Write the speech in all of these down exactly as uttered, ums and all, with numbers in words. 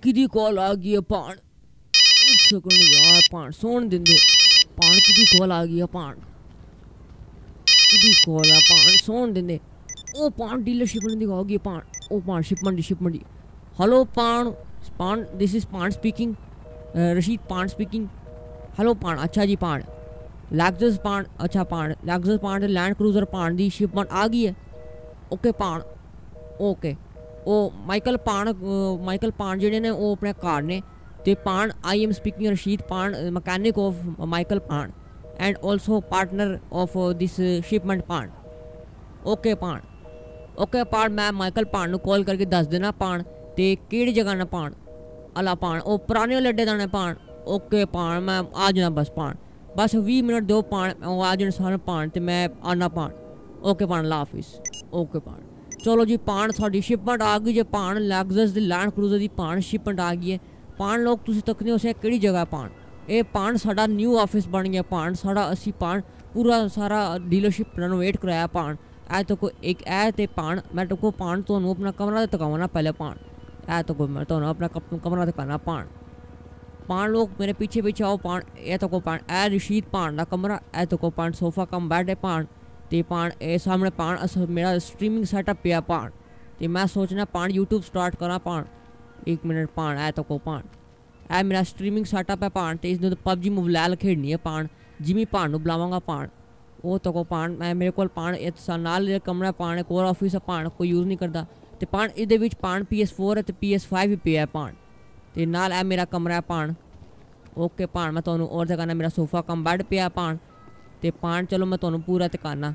किदी call आ गई है पान। एक सेकंड यार पान सोन दिंदे। पान किदी कॉल आ गई है पान। किदी कॉल है पान सोन दिंदे। ओ पान डीलरशिप ने दिखा गई पान। ओ पान शिपमेंट दी शिपमेंट दी। हेलो पान पान दिस इज पान स्पीकिंग। रशीद पान स्पीकिंग। हेलो पान अच्छा जी पान लैक्सस पान अच्छा पान लैक्सस पान लैंड क्रूजर पान दी शिपमेंट आ गई है। ओके पान ओके ओ माइकल पान माइकल पान जेडे ने वो अपने घर ने ते पान आई एम स्पीकिंग रशीद पान मैकेनिक ऑफ माइकल पान and also partner of this shipment पान। ओके पान ओके पान मैं माइकल पान कॉल करके दस देना पान ते केड़ी जगह ना पान अला पान ओ पुराने लड्डे दाने पान। ओके पान मैं आ जाना बस पान बस बीस मिनट दो पान आ जाने सारे पान ते मैं आना पान। ओके पान अल्लाह हाफिज़। ओके पान चलो जी पान साड़ी शिपमेंट आ गई जे पान लैक्सस दी लैंड क्रूजर दी पान शिपमेंट आ गई है। पान लोग तुसी तकने उसे केड़ी जगह पान ये पान साड़ा न्यू ऑफिस बन गया पान साड़ा असी पान पूरा सारा डीलरशिप रेनोवेट कराया पान ऐ तो कोई एक ऐ ते पान मैं तो को पान तो अपना कमरा तकावना पहले पान ऐ तो कोई मैं तो अपना कमरा तकाना पान। पान लोग मेरे पीछे पीछे आओ पान ए तो को पान ए रशीद पान का कमरा ए तो को पान सोफा कम बैड है पान ते पान ए सामने पान अस मेरा स्ट्रीमिंग सेटअप पे पान ते मैं सोचना पान यूट्यूब स्टार्ट करा पान। एक मिनट पान ए तो को पान ए मेरा स्ट्रीमिंग सेटअप है पान ते इसने तो पबजी मोबाइल खेलनी है पान जिमी पान नु बुलावांगा पान वो तो को पान मैं मेरे को पान इस नाल कमरा पान कोर ऑफिस है पान कोई यूज़ नहीं करता ते पान इहदे विच पान पी एस फोर है ते पी एस फाइव भी पे है पान ते नाल ए मेरा कमरा है पान। ओके पान मैं तुहानू और दिखाना मेरा सोफा कम बैड पे है पान ते पान चलो मैं तुहानू पूरा दिखाना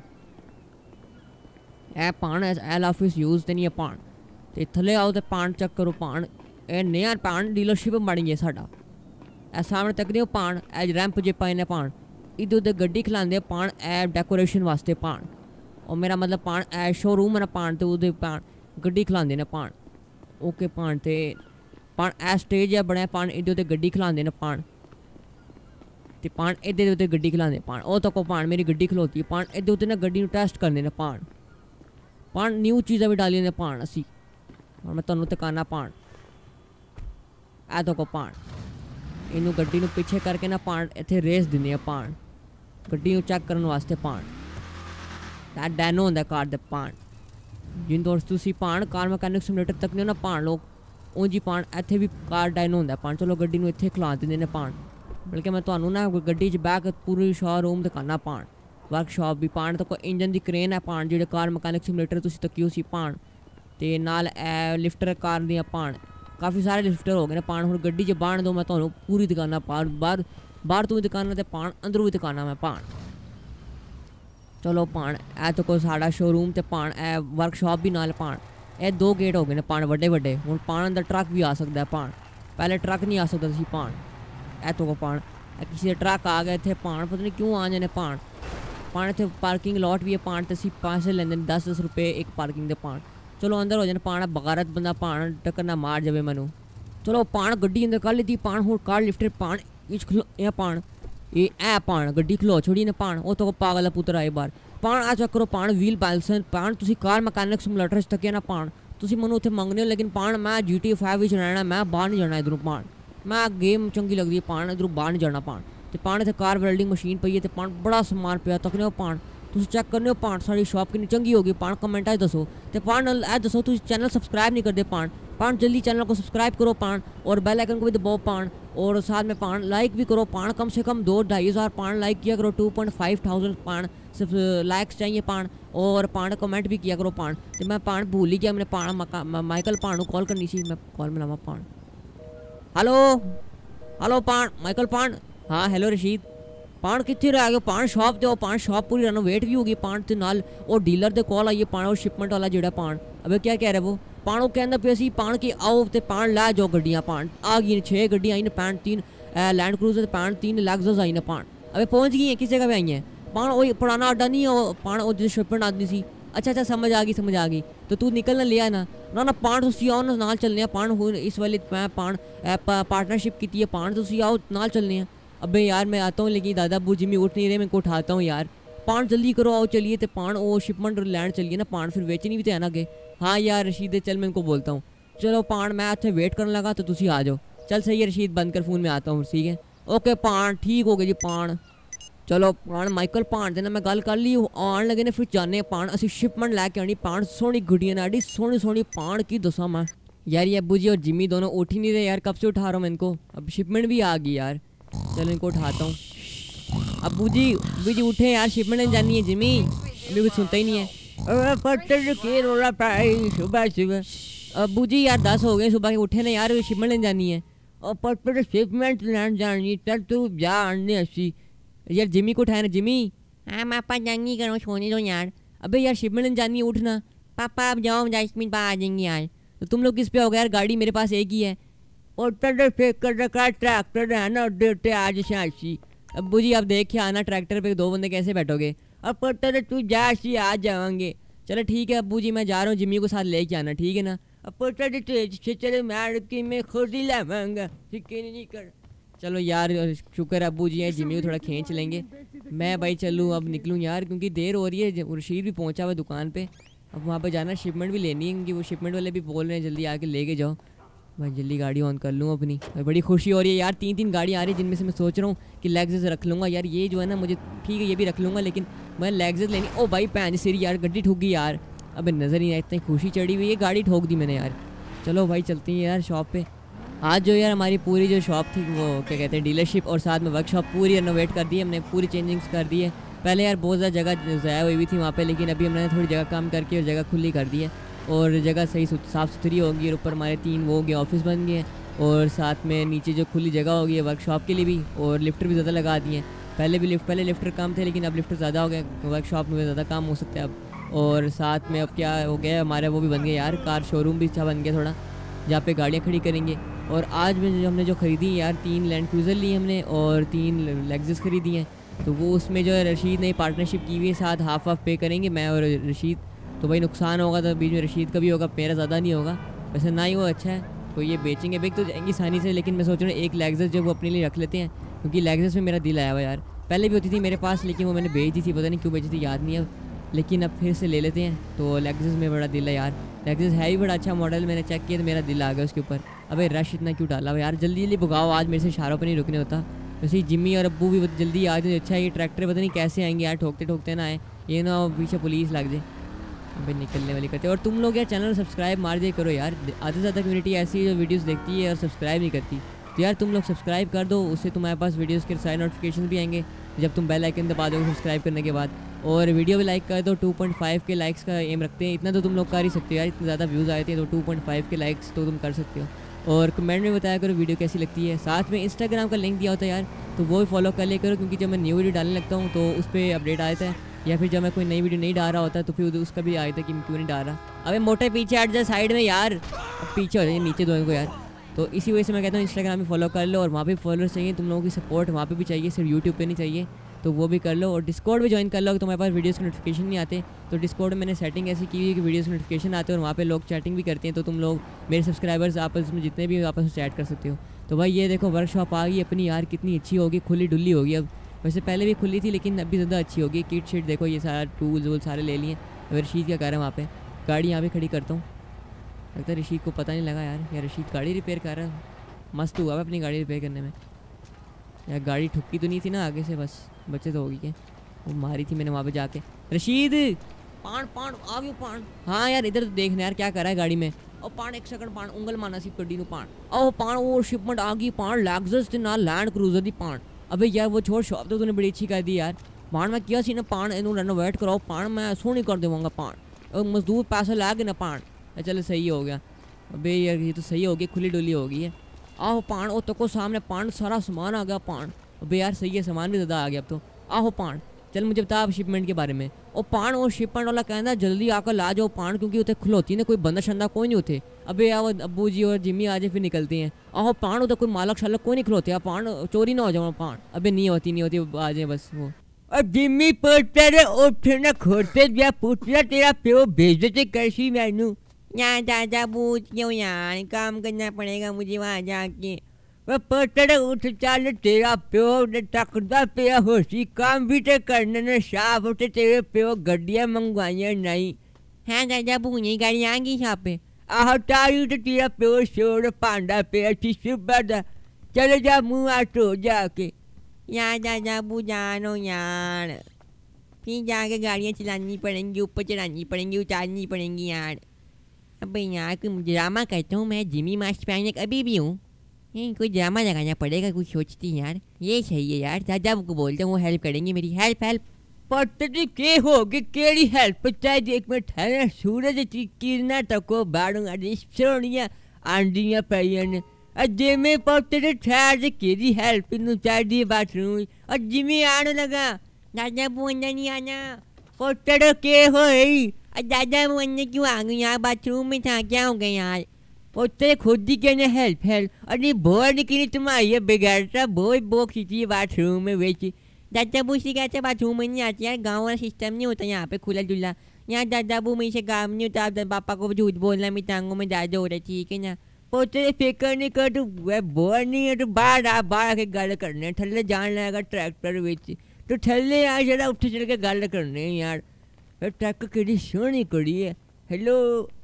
ए पान एल ऑफिस यूज़ ते नहीं है पान ते थले आओ ते पान चेक करो पान ए नया पान डीलरशिप बन गई साडा ए सामने तक नहीं पान ए रैंप जे पाए ने पान इधर उधर गड्डी खिलाते पान ए डेकोरेशन वास्ते पान और मेरा मतलब पान ए शोरूम है पान तो उधर पान गड्डी खिलाते ने पान। ओके पान ते पान ए स्टेज है बने पान इधर उधर गड्डी खिलाते ने पान ते पान इधर उधर गड्डी खिलाते पान ओ तो को पान मेरी गड्डी खलोती है पान इधर उधर ना गड्डी टेस्ट करने ने पान पान न्यू चीज़ें भी डाली ने पान असी और मैं तुहानू तकाना पान ए तो को पान इनू गड्डी नू पीछे करके ना पान इत्थे रेस दिंदे आ पान गड्डी नू चेक करने वास्ते पान ए डैनो होंदा कार दे पान जिन दोस्त तुसी पान कार मैकेनिक सिमुलेटर तक ने ना पान लोग उंजी पान इत्थे भी कार डायनो होंदा पान चलो गड्डी नू इत्थे खिला दिंदे ने पान बल्कि मैं तुहानू ना गड्डी च बैक पूरी शोरूम दिखाना पान वर्कशॉप भी पान तो कोई इंजन दी क्रेन है पान जेह्ड़े कार मैकेनिक सिमुलेटर तुसी तकियो सी पान ते नाल ए लिफ्टर कार दियां पान काफ़ी सारे लिफ्टर हो गए पान हुण गड्डी च बाण दो मैं तुहानू पूरी दुकाना पार बाहर बाहर तू भी दुकाना ते पान अंदरों भी दुकाना मैं पान। चलो पान ए तो कोई साड़ा शोरूम ते पान ए वर्कशॉप भी नाल पान ए दो गेट हो गए पान वड्डे वड्डे हुण पान अंदर ट्रक भी आ सकता है पान पहले ट्रक नहीं आ सकता सी पान ए तो को पान किसी ट्रक आ गया इत्थे पान पता नहीं क्यों आ जाने पान पान इत्थे पार्किंग लॉट भी है पान ते सी पैसे लैंदे दस दस रुपये एक पार्किंग दे पान चलो अंदर हो जाने पान बगारत बंदा पान टक्कर ना मार जावे मैनू चलो पान गड्डी अंदर कर ली पान हुण कार लिफ्टर पान इच खलो ए पान ये ए पान गड्डी खलो छोड़ी ने पान वो तो पागल पुत्र आए बार पान आ चेक करो पान व्हील बैलेंस पान तुसी कार मैकेनिक सिमुलेटर च तकिया ना पान तुसी मैनू उत्थे मंगने हो लेकिन पान मैं जी टी फाइव विच रहना मैं बाहर नहीं जाना इधरों पान मैं गेम चंगी लगती है पान इधरों बाहर नहीं जाना पान ते पान इत्थे कार वेल्डिंग मशीन पई है ते पान बड़ा समान पिया तकने हो पान तुसी चेक करने हो पान सारी शॉप कितनी चंगी होगी पान कमेंट आई दसो ते पान ए दसो तुसी चैनल सब्सक्राइब नहीं करते पान पान जल्दी चैनल को सब्सक्राइब करो पान और बेल आइकन को भी दबाओ पान और साथ में पान लाइक भी करो पान कम से कम दो ढाई हज़ार पान लाइक किया करो टू पॉइंट फाइव थाउजेंड पान सिर्फ लाइक्स चाहिए पान और पान कमेंट भी किया करो पान तो मैं पान भूल ही गया मैंने पान माइकल पान को कॉल करनी सी मैं कॉल मिलावा पान हेलो हेलो पान माइकल पान हाँ हेलो रशीद पान कितने रह गए पान शॉप ते पान शॉप पूरी रेनोवेट भी होगी पान ते नाल और डीलर दे कॉल आई है पान और शिपमेंट वाला जेड़ा पान अबे क्या कह रहे वो पान वो कहना पे सी पान की आओ ते पान लै जाओ गड्डियाँ पान आ गई छः गड्डियाँ आई ने पान तीन लैंड क्रूजर पान तीन लैक्सस आई ने पान अबे पहुँच गई हैं किस जगह पे आई हैं पान वही पुराना अड्डा नहीं है पान वो जो शिपमेंट आती सी अच्छा अच्छा समझ आ गई समझ आ गई तो तू निकलना लिया ना ना ना पान तुसी आओ ना नाल चलने पान हुन इस वाले मैं पान पार्टनरशिप की है पान तुसी आओ नाल चलने हैं अबे यार मैं आता हूँ लेकिन दादा अबू जिम्मी उठ नहीं रहे मैं को उठाता हूँ यार पान जल्दी करो आओ चलिए तो पान वो शिपमेंट लैंड चलिए ना पान फिर बेचनी भी तो है ना आगे हाँ यार रशीद चल मैं इनको बोलता हूँ चलो पान मैं इतने वेट करने लगा तो तुसी आ जाओ। चल सही है रशीद, बंद कर फ़ोन में आता हूँ। ठीक है ओके पान ठीक हो गया जी पान। चलो पान माइकल पान देना मैं गल कर ली आन लगे ने फिर जाने पान असी शिपमेंट लैके आनी पान सोहनी गुड्डियां नाडी सोहनी सोहनी पान की दसा मैं यार। ये अब्बू जी और जिम्मी दोनों उठ ही नहीं रहे यार, कब से उठा रहा हूँ मैं इनको। अब शिपमेंट भी आ गई यार, चलो इनको उठाता हूँ। अब्बू जी अब्बू जी उठे यार, शिपमेंट जानी है। जिम्मी अभी कुछ सुनता ही नहीं है। सुबह सुबह अब्बू जी यार दस हो गए सुबह के, उठे ना यार, शिपमेंट जानी है। और पर शिपमेंट लैंड जानी चल तू जा आने अच्छी यार। जिम्मी को उठाया ना जिम्मी। हाँ पापा जंगी करो सोने दो यार। अबे यार शिपमेंट जानी है, उठना। पापा आप जाओ दस मिनट बाद आ जाएंगे यार। तो तुम लोग किस पे हो गए यार, गाड़ी मेरे पास एक ही है। और ट्रैक्टर है ना देते आज शासी। अब्बू जी आप देखिए आना ट्रैक्टर पे दो बंदे कैसे बैठोगे। अब पता तू जा सी आ जाएंगे। चलो ठीक है अब्बू जी मैं जा रहा हूँ, जिम्मी को साथ लेके आना ठीक है ना। अब पता चले मैं मैं खुद ही लाऊंगा नहीं कर। चलो यार शुक्र है अब्बू जी हैं, जिम्मी को थोड़ा खींच लेंगे। मैं भाई चलूँ अब निकलूँ यार, क्योंकि देर हो रही है। रशीद भी पहुँचा हुआ दुकान पे, अब वहाँ पे जाना शिपमेंट भी लेनी है, क्योंकि वो शिपमेंट वाले भी बोल रहे हैं जल्दी आके लेके जाओ। मैं जल्दी गाड़ी ऑन कर लूँ अपनी। बड़ी खुशी हो रही है यार, तीन तीन गाड़ी आ रही है जिनमें से मैं सोच रहा हूँ कि लेग्जेस रख लूँगा यार। ये जो है ना मुझे ठीक है ये भी रख लूँगा, लेकिन मैं लेग्जेस लेनी। ओ भाई पैन सीरी यार गड्डी ठुक गई यार। अब नज़र नहीं आया, इतनी खुशी चढ़ी हुई है गाड़ी ठोक दी मैंने यार। चलो भाई चलती हैं यार शॉप पे। आज जो यार हमारी पूरी जो शॉप थी वो क्या कहते हैं डीलरशिप और साथ में वर्कशॉप पूरी रिनोवेट कर दी है हमने, पूरी चेंजिंग्स कर दी है। पहले यार बहुत ज़्यादा जगह ज़ाया हुई भी थी वहाँ पे, लेकिन अभी हमने थोड़ी जगह कम करके और जगह खुली कर दी है और जगह सही साफ़ सुथरी होगी। और ऊपर हमारे तीन वो हो गए ऑफिस बन गए हैं और साथ में नीचे जो खुली जगह होगी है वर्कशॉप के लिए भी, और लिफ्टर भी ज़्यादा लगा दिए हैं। पहले भी लिफ्ट पहले लिफ्टर कम थे लेकिन अब लिफ्टर ज़्यादा हो गए, वर्कशॉप में ज़्यादा काम हो सकता है अब। और साथ में अब क्या हो गया हमारे वो भी बन गए यार, कार शोरूम भी अच्छा बन गया थोड़ा, जहाँ पे गाड़ियाँ खड़ी करेंगे। और आज में जो हमने जो ख़रीदी यार तीन लैंड क्रूज़र ली हमने और तीन लेग्जेस खरीदी हैं। तो वो उसमें जो है रशीद ने पार्टनरशिप की हुई है, साथ हाफ हाफ पे करेंगे मैं और रशीद। तो भाई नुकसान होगा तो बीच में रशीद का भी होगा, मेरा ज़्यादा नहीं होगा। वैसे ना ही वो अच्छा है तो ये बेचेंगे, बेच तो जाएंगी आसानी से, लेकिन मैं सोच रहा हूँ एक लेग्जेस जो वो अपने लिए रख लेते हैं, क्योंकि लेग्जेस में मेरा दिल आया हुआ यार। पहले भी होती थी मेरे पास लेकिन वो मैंने बेच दी थी, पता नहीं क्यों बेची थी याद नहीं है, लेकिन अब फिर से ले लेते हैं। तो लेग्जेस में बड़ा दिल है यार, लेग्जेस है ही बड़ा अच्छा मॉडल, मैंने चेक किया तो मेरा दिल आ गया उसके ऊपर। अबे रश इतना क्यों डाला यार, जल्दी जल्दी भगाओ, आज मेरे से इशारों पर नहीं रुकने होता। वैसे ही जिम्मी और अब्बू भी जल्दी आ जाए, अच्छा ये ट्रैक्टर पता नहीं कैसे आएंगे यार, ठोकते ठोकते ना आए, ये ना पीछे पुलिस लग जाए। अबे निकलने वाली करते। और तुम लोग यार चैनल सब्सक्राइब मार दिया करो यार, आधे से ज़्यादा कम्युनिटी ऐसी है जो वीडियोस देखती है और सब्सक्राइब नहीं करती। तो यार तुम लोग सब्सक्राइब कर दो, उससे तुम्हारे पास वीडियोस के सारे नोटिफिकेशन भी आएंगे जब तुम बेल आइकन दबा दोगे सब्सक्राइब करने के बाद। और वीडियो भी लाइक कर दो, two point five K likes का एम रखते हैं, इतना तो तुम लोग कर ही सकते हो यार, इतने ज़्यादा व्यूज़ आए थे तो two point five K likes तो तुम कर सकते हो। और कमेंट में बताया करो वीडियो कैसी लगती है, साथ में इंस्टाग्राम का लिंक दिया होता है यार, तो वो भी फॉलो कर लिया करो, क्योंकि जब मैं न्यू वीडियो डालने लगता हूँ तो उस पर अपडेट आता है, या फिर जब मैं कोई नई वीडियो नहीं डाल रहा होता तो फिर उसका भी आया था कि मैं क्यों नहीं डाल रहा। अबे मोटे पीछे हट जा साइड में यार, अब पीछे हो जाए नीचे दोनों को यार। तो इसी वजह से मैं कहता हूँ इंस्टाग्राम में फॉलो कर लो, और वहाँ पे फॉलोअर्स चाहिए, तुम लोगों की सपोर्ट वहाँ पे भी चाहिए, सिर्फ यूट्यूब पे नहीं चाहिए, तो वो भी कर लो। और डिस्कॉर्ड भी ज्वाइन कर लो, तुम्हारे पास वीडियोस के नोटिफिकेशन नहीं आते तो डिस्कॉर्ड में मैंने सेटिंग ऐसी की हुई है कि वीडियोस के नोटिफिकेशन आते हैं और वहाँ पे लोग चैटिंग भी करते हैं, तो तुम लोग मेरे सब्सक्राइबर्स आपस में जितने भी आपस में चैट कर सकते हो। तो भाई ये देखो वर्कशॉप आ गई अपनी यार, कितनी अच्छी होगी, खुली डुल्ली होगी अब, वैसे पहले भी खुली थी लेकिन अभी ज़्यादा अच्छी होगी। किट शीट देखो ये सारा टूल्स वूल सारे ले लिए। अब रशीद क्या कर रहा है वहाँ पे, गाड़ी यहाँ पे खड़ी करता हूँ, लगता है रशीद को पता नहीं लगा यार, या रशीद गाड़ी रिपेयर कर रहा है, मस्त हुआ अपनी गाड़ी रिपेयर करने में यार। गाड़ी ठुक्की तो नहीं थी ना आगे से, बस बच्चे तो होगी क्या, वो मारी थी मैंने वहाँ पे जाके। रशीद पान पान आ गयो पान, हाँ यार इधर तो देखना यार क्या कर रहा है गाड़ी में। और पान एक सेकंड पान उंगल माना सी गड्डी ਨੂੰ पान, ओ पान वो शिपमेंट आ गई पान, लैग्जस के नाल लैंड क्रूजर दी पान। अबे यार वो छोड़ शॉप तो तूने बड़ी अच्छी कर दी यार, पान मैं किया सी ना पान इनू रेनोवेट कराओ, पान मैं सोनी कर देवांगा पान, मजदूर पैसा ला के ना पान, चलो सही हो गया। अबे यार ये तो सही हो गई, खुली डुली हो गई है। आहो पान ओ तको सामने पान सारा सामान आ गया पान, अबे यार सही है सामान भी ज़्यादा आ गया अब तो। आहो पान चल मुझे बता अब शिपमेंट के बारे में। और पान और शिपमेंट वाला कहना जल्दी आकर ला जाओ पान, क्योंकि उतने खुलौती ने कोई बंदा शंदा कोई नहीं होते। अबे यार अब्बू जी और जिम्मी आ जाए फिर निकलती हैं। आहो पान उधर कोई मालक शालक कोई नहीं खिलौते, पान चोरी ना हो जाओ पान। अबे नहीं होती नहीं होती आ जाए बस वो। अब जिम्मी पूछते रे उठना खोलते दिया पूछना तेरा प्यो भेज देते कैसी मैनू यार, दादा पूछ क्यों यार, काम करना पड़ेगा मुझे वहाँ जाके। वह पत्थर उठ चाल तेरा प्यो ने तकदा पिया होशी, काम भी तो करने ने साफ उठे तेरे प्यो गड्डियाँ मंगवाइया नहीं। हाँ दादा बू यही गाड़ी आएंगी यहाँ पे। ਆਹ ਤਾਰੀ ਤੇ ਤੇਰਾ ਪਿਓ ਛੋੜ ਭਾਂਡਾ ਪਿਆ ਸੀ ਸੁਬਹ ਦਾ ਚਲੇ ਜਾ ਮੂੰਹ ਆ ਧੋ ਜਾ ਕੇ यार दादा बू जानो यार फिर जाके गाड़ियाँ चलानी पड़ेंगी ऊपर चलानी पड़ेंगी उतारनी पड़ेंगी यार अबे यार कोई ड्रामा करता हूँ मैं जिमी मास्क पहनने अभी भी हूँ कोई ड्रामा लगाना पड़ेगा कुछ सोचती यार ये सही है यार दादा को बोलता हूँ वो हेल्प करेंगे मेरी हेल्प हेल्प पता नहीं क्या होगी केड़ी हेल्प चाहे एक मिनट ठहरे सूरज की किरणा तको बाड़ूंगा सोनिया आंडियाँ पैन अजे में पोते ठहर से केरी हेल्प इन चाहिए बाथरूम और जिमी आने लगा दादा वो अंदर नहीं आना पोते के हो दादा वो अंदर क्यों आ गई यार बाथरूम में था क्या हो गया यार पोते खुद ही कहने हेल्प हेल्प अरे बोर निकली तुम्हारी ये बिगड़ता बोई बो खींची है बाथरूम में बेची दादा बू से कहते बाथरूम में नहीं आती यार गाँव वाला सिस्टम नहीं होता यहाँ पे खुला जुला यहाँ दादा बू में से काम नहीं होता पापा को झूठ बोलना मेरी टांगों में दर्द हो रही ठीक है ना पोते फिक्र नहीं कर तू बोर नहीं है तो बाहर आ बाहर आके गल करने थल्ले जान लगेगा ट्रैक्टर विच तो थल्ले आ जरा उठ चल के गल करने यार फिर ट्रक कितनी सोहनी कुड़ी है hello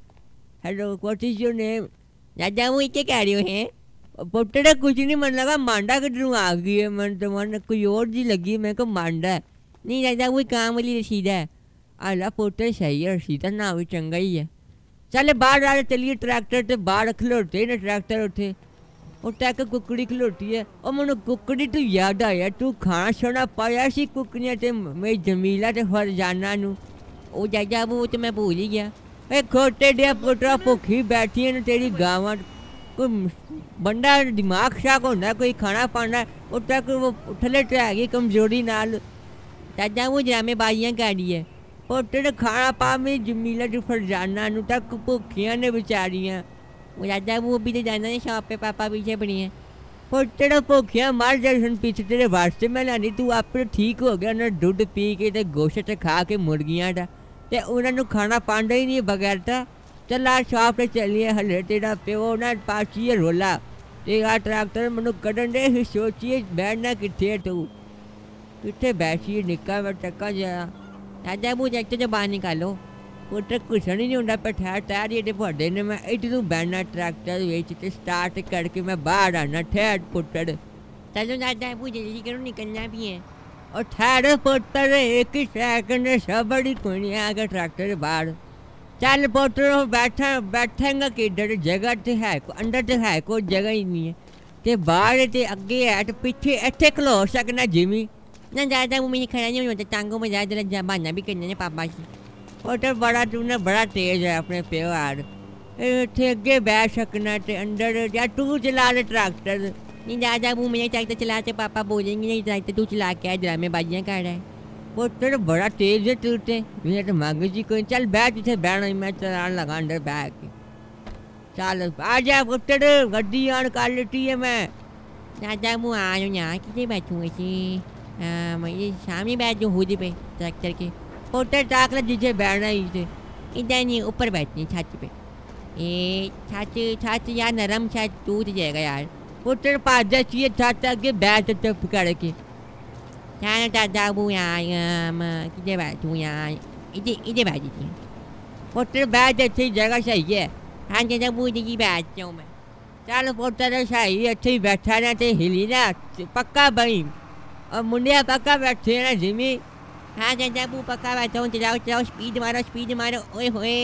hello what is your name दादा वो क्या कह रहे हो हैं पोते का कुछ नहीं मन लगा मांडा किधरों आ गई है मन तो मन कोई और जी लगी मेरे को मांडा नहीं दादा वो काम वाली रसीदा है अल्लाह पोते सही है रसीदा ना भी चंगा ही है चले बाहर आ चलिए ट्रैक्टर से बाहर खलोते ना ट्रैक्टर उठे और टैक कुकड़ी खलोती है और मैंने कुकड़ी तू याद आया तू खाना छोना पाया सी कुकड़ियाँ ते मेरी जमीला ते फरजाना नू ओ जाजा वो तो मैं भूल ही गया ए खोटे दिया पुत्रा भुखी बैठी है ना तेरी गाँव कोई बंदा दिमाग शाक होता कोई खाना पाना और तक वो थले टैगी कमजोरी नाल दादा वो ड्रामे बाजियाँ कर है पोटे खाना पा में जमीला जो फरजाना नू तक भुखियां ने बेचारियां वो दादा वो भी तो जाना है शॉप पे पापा पीछे बनी है पोटे भुखियां मर जाए पीछे तेरे वास्ते मैं लानी तू आप ठीक हो गया ना दुध पी के ते गोश्त खा के मुर्गियां दा ते उन्होंने खाना पांडा ही नहीं बगैर था चल आ शॉप पे चलिए हले तेरा प्यो ना पाचिए रोला ते आ ट्रैक्टर मैनू कढ़न दे सोचिए बैठना कितने तू कितने बैठिए निक्का मैं टक्का जरा दादा वो जाते जो बाहर निकालो वो ट्रक कुछ नहीं होता पर ठहर टायर ये पौधे ने मैं इतनू बैठना ट्रैक्टर वेचते स्टार्ट करके मैं बाहर आना ठहर पुत्र चलो दादा वो जल्दी करो निकलना भी है और ठहर पुत्र एक ही सेकंड सब बड़ी कोई नहीं आगे ट्रैक्टर बाहर चल पुत्र बैठा बैठेगा किधर जगह तो है अंदर तो है कोई जगह ही नहीं है ते बाहर ते अगे है तो पीछे इतने खलो सकना जिमी ना दादा वो मेरे खड़ा नहीं होता टांगों में ज़्यादा जरा बहाना भी करने ने पापा से और तो बड़ा तूने बड़ा तेज है अपने प्यो यार इतने अगे बैठ सकना ते अंदर या तू चला ले ट्रैक्टर नहीं दादा वो मेरे ट्रैक्टर चलाते पापा बोलेंगे नहीं ट्रैक्टर तू चला के ड्रामे बाजियाँ कर रहा है वो तो बड़ा तेज है तू ते मेरे तो मांगे जी कोई चल बैठ इतने बैठना मैं चलान लगा अंदर बैठ के चल आ जा पुत्र गड्डी आन कर लेती है मैं दादा वो आ जाओ यहाँ कितने बैठूँ ऐसे हाँ मैं ये सामने बैठ जाऊँ हुदी पे ट्रैक्टर के पोटर टाकला जिसे बैठना ही थे इधर नहीं ऊपर बैठनी छत पे ए छत छत यार नरम छत टूट जाएगा यार पोटर पास जाइए छत आगे बैठ तो पकड़ के क्या दादा वो यहाँ किधर बैठूँ यहाँ इधर इधर बैठी थी पोटर बैठ अच्छी जगह सही है हाँ दादा वो जी बैठता हूँ मैं चलो पोटर सही अच्छी बैठा ना तो हिली ना पक्का बनी और मुंडिया पक्का बैठे ना जिमी हाँ दादा वो पक्का बैठा हूँ चलाओ चलाओ स्पीड मारो स्पीड मारो ओए होए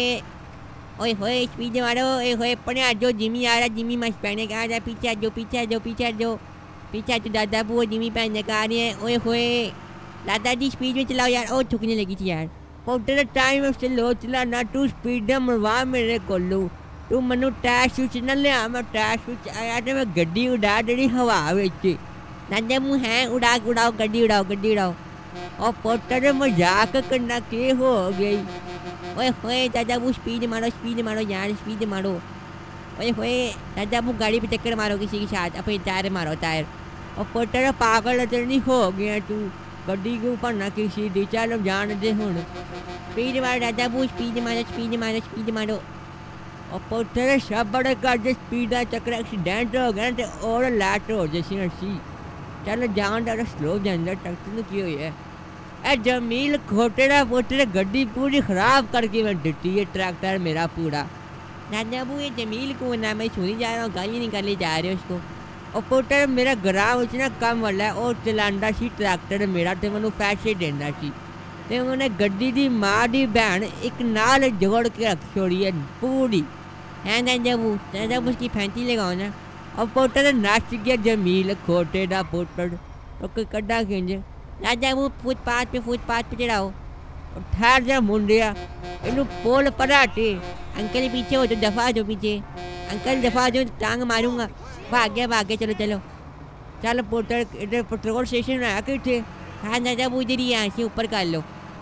ओए होए स्पीड मारो ओए होए पने आ जाओ जिमी आ रहा जिमी मस्त पहने का आ रहा पीछे आ जाओ पीछे आ जाओ पीछे आ जाओ पीछे आ जाओ दादा वो जिमी पहनने का आ रही है ओए होए दादाजी स्पीड में चलाओ यार और थूकने लगी थी यार पोटर टाइम से लो चला ना तू स्पीड मरवा मेरे को लो तू मनु टायर स्विच न लिया मैं टायर स्विच आया तो मैं गड्डी उड़ा देनी हवा में दादा मुँह है उड़ा उड़ाओ गड्डी उड़ाओ गड्डी उड़ाओ और पोटर मजाक करना के हो गई ओए होए दादा वो स्पीड मारो स्पीड मारो यार स्पीड मारो ओए होए दादा वो गाड़ी पे चक्कर मारो किसी के साथ अपने टायर मारो टायर और पोटर पागल नहीं हो गया तू गड्डी के ऊपर ना किसी दी चलो जान दे हूँ स्पीड मारो दादा वो स्पीड मारो स्पीड मारो स्पीड मारो और पोटर सब बड़े कर स्पीड का चक्कर एक्सीडेंट हो गया तो और लाट हो जैसी नर्सी चलो जान डालो स्लो जाना ट्रैक्टर की हुई है ए जमील खोटेरा पोटेरा गड्डी पूरी खराब करके मैं डिट्टी है ट्रैक्टर मेरा पूरा दादा अबू ये जमील कौन है? मैं सुनी जा रहा हूँ, गाली निकाले जा रहे हो उसको। और पुत्र मेरा ग्राम इतना कम वाला है और चलांदा सी ट्रैक्टर मेरा ते मैनू पैसे देना सी ते उन्हें गड्डी दी माँ दी बहन एक नाल जोड़ के रख छोड़ी है पूरी है दादा अबू। दादा अबू उसकी फैंसी लगाओ ना। और पुत्र नच गया जमील खोटे दा पुत्र तो कोई कड्डा खिंज। दादा अबू फुटपाथ पे फुटपाथ पे चढ़ाओ। ठहर जा मुंडिया इनू पोल पराटे अंकल पीछे हो तो दफा जो पीछे अंकल दफा जो टांग मारूंगा। भाग गया भाग गया चलो चलो चलो पोटर इधर पेट्रोल स्टेशन आया कितने। हाँ दादा वो इधर ही यहाँ से ऊपर कर लो।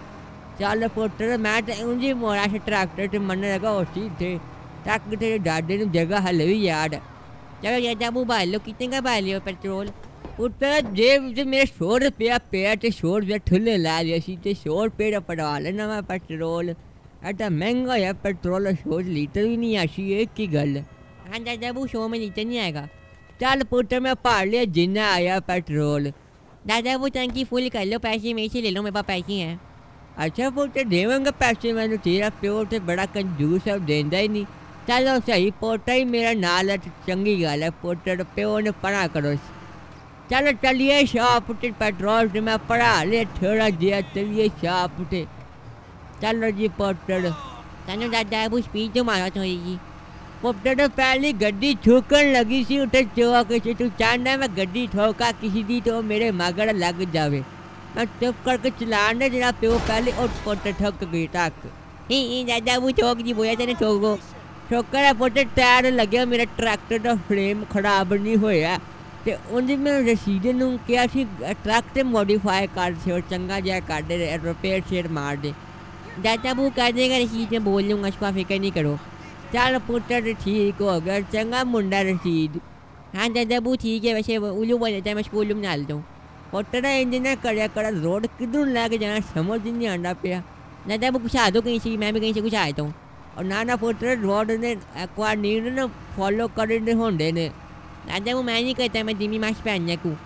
चलो पोटर मैं उनकी मोड़ा से ट्रैक्टर से मन लगा उसी थे ट्रक तेरे दादे ने जगह हल भी याद। चलो दादा वो भाल लो कितने का भाल लो पेट्रोल। उत्तर जेब से मेरे सौ रुपया पे तो सौ रुपया ठुले ला लिया सी तो सौ रुपये पड़वा लेना मैं पेट्रोल। ऐसा महंगा है पेट्रोल सौ लीटर भी नहीं आशी एक की गल। हाँ दादा वो सौ में लीटर नहीं आएगा। चल पुत्र मैं पढ़ लिया जिन्ना आया पेट्रोल। दादा वो टंकी फुल कर लो पैसे मेरे से ले लो मेरे पास पैसे हैं। अच्छा पुत्र देवेंगे पैसे मैंने तेरा प्यो तो बड़ा कंजूस है देंदा ही नहीं। चलो सही पोटा ही मेरा नाल है चंगी गल है पुत्र प्यो ने पढ़ा करो। चलो चलिए शॉप उठे पेट्रोल से मैं पढ़ा ले थोड़ा दिया चलिए शॉप उठे। चलो जी पुत्र चलो दादा वो स्पीड तो मारा थोड़ी जी। पुत्र तो पहली गड्डी ठोकन लगी सी उठे चोआ के तू चाहना मैं गड्डी ठोका किसी दी तो मेरे मगर लग जावे। मैं चुप करके चलाने जरा प्यो पहले और पुत्र ठोक गई तक ही दादा वो ठोक जी बोया तेने ठोको ठोकर है पुत्र टायर लगे मेरा ट्रैक्टर का फ्रेम खराब नहीं होया ते उन्हें मैं रसीदे नूं क्या सी ट्रक ते मॉडिफाई कर दे और चंगा जहा कर दे रिपेयर शेयर मार दे। दादा वो कर देगा रसीद में बोल लूँगा उसका फिक्र नहीं करो। चल पुत्र ठीक हो गया चंगा मुंडा रसीद। हाँ दादा वो ठीक है वैसे उल्लू बोल देता है मैं स्कूल में डाल दूँ। पुत्र इंजन कड़ा कड़ा रोड किधर लैके जाना समझ नहीं आना पाया। दादा वो कुछ आ दो कहीं से मैं भी कहीं से कुछ आता हूँ और ना ना पुत्र रोड ने क्वारंटीन ने फॉलो करने होंगे ने। दादा वो मैं नहीं कहता मैं जिमी मास्क पहनने को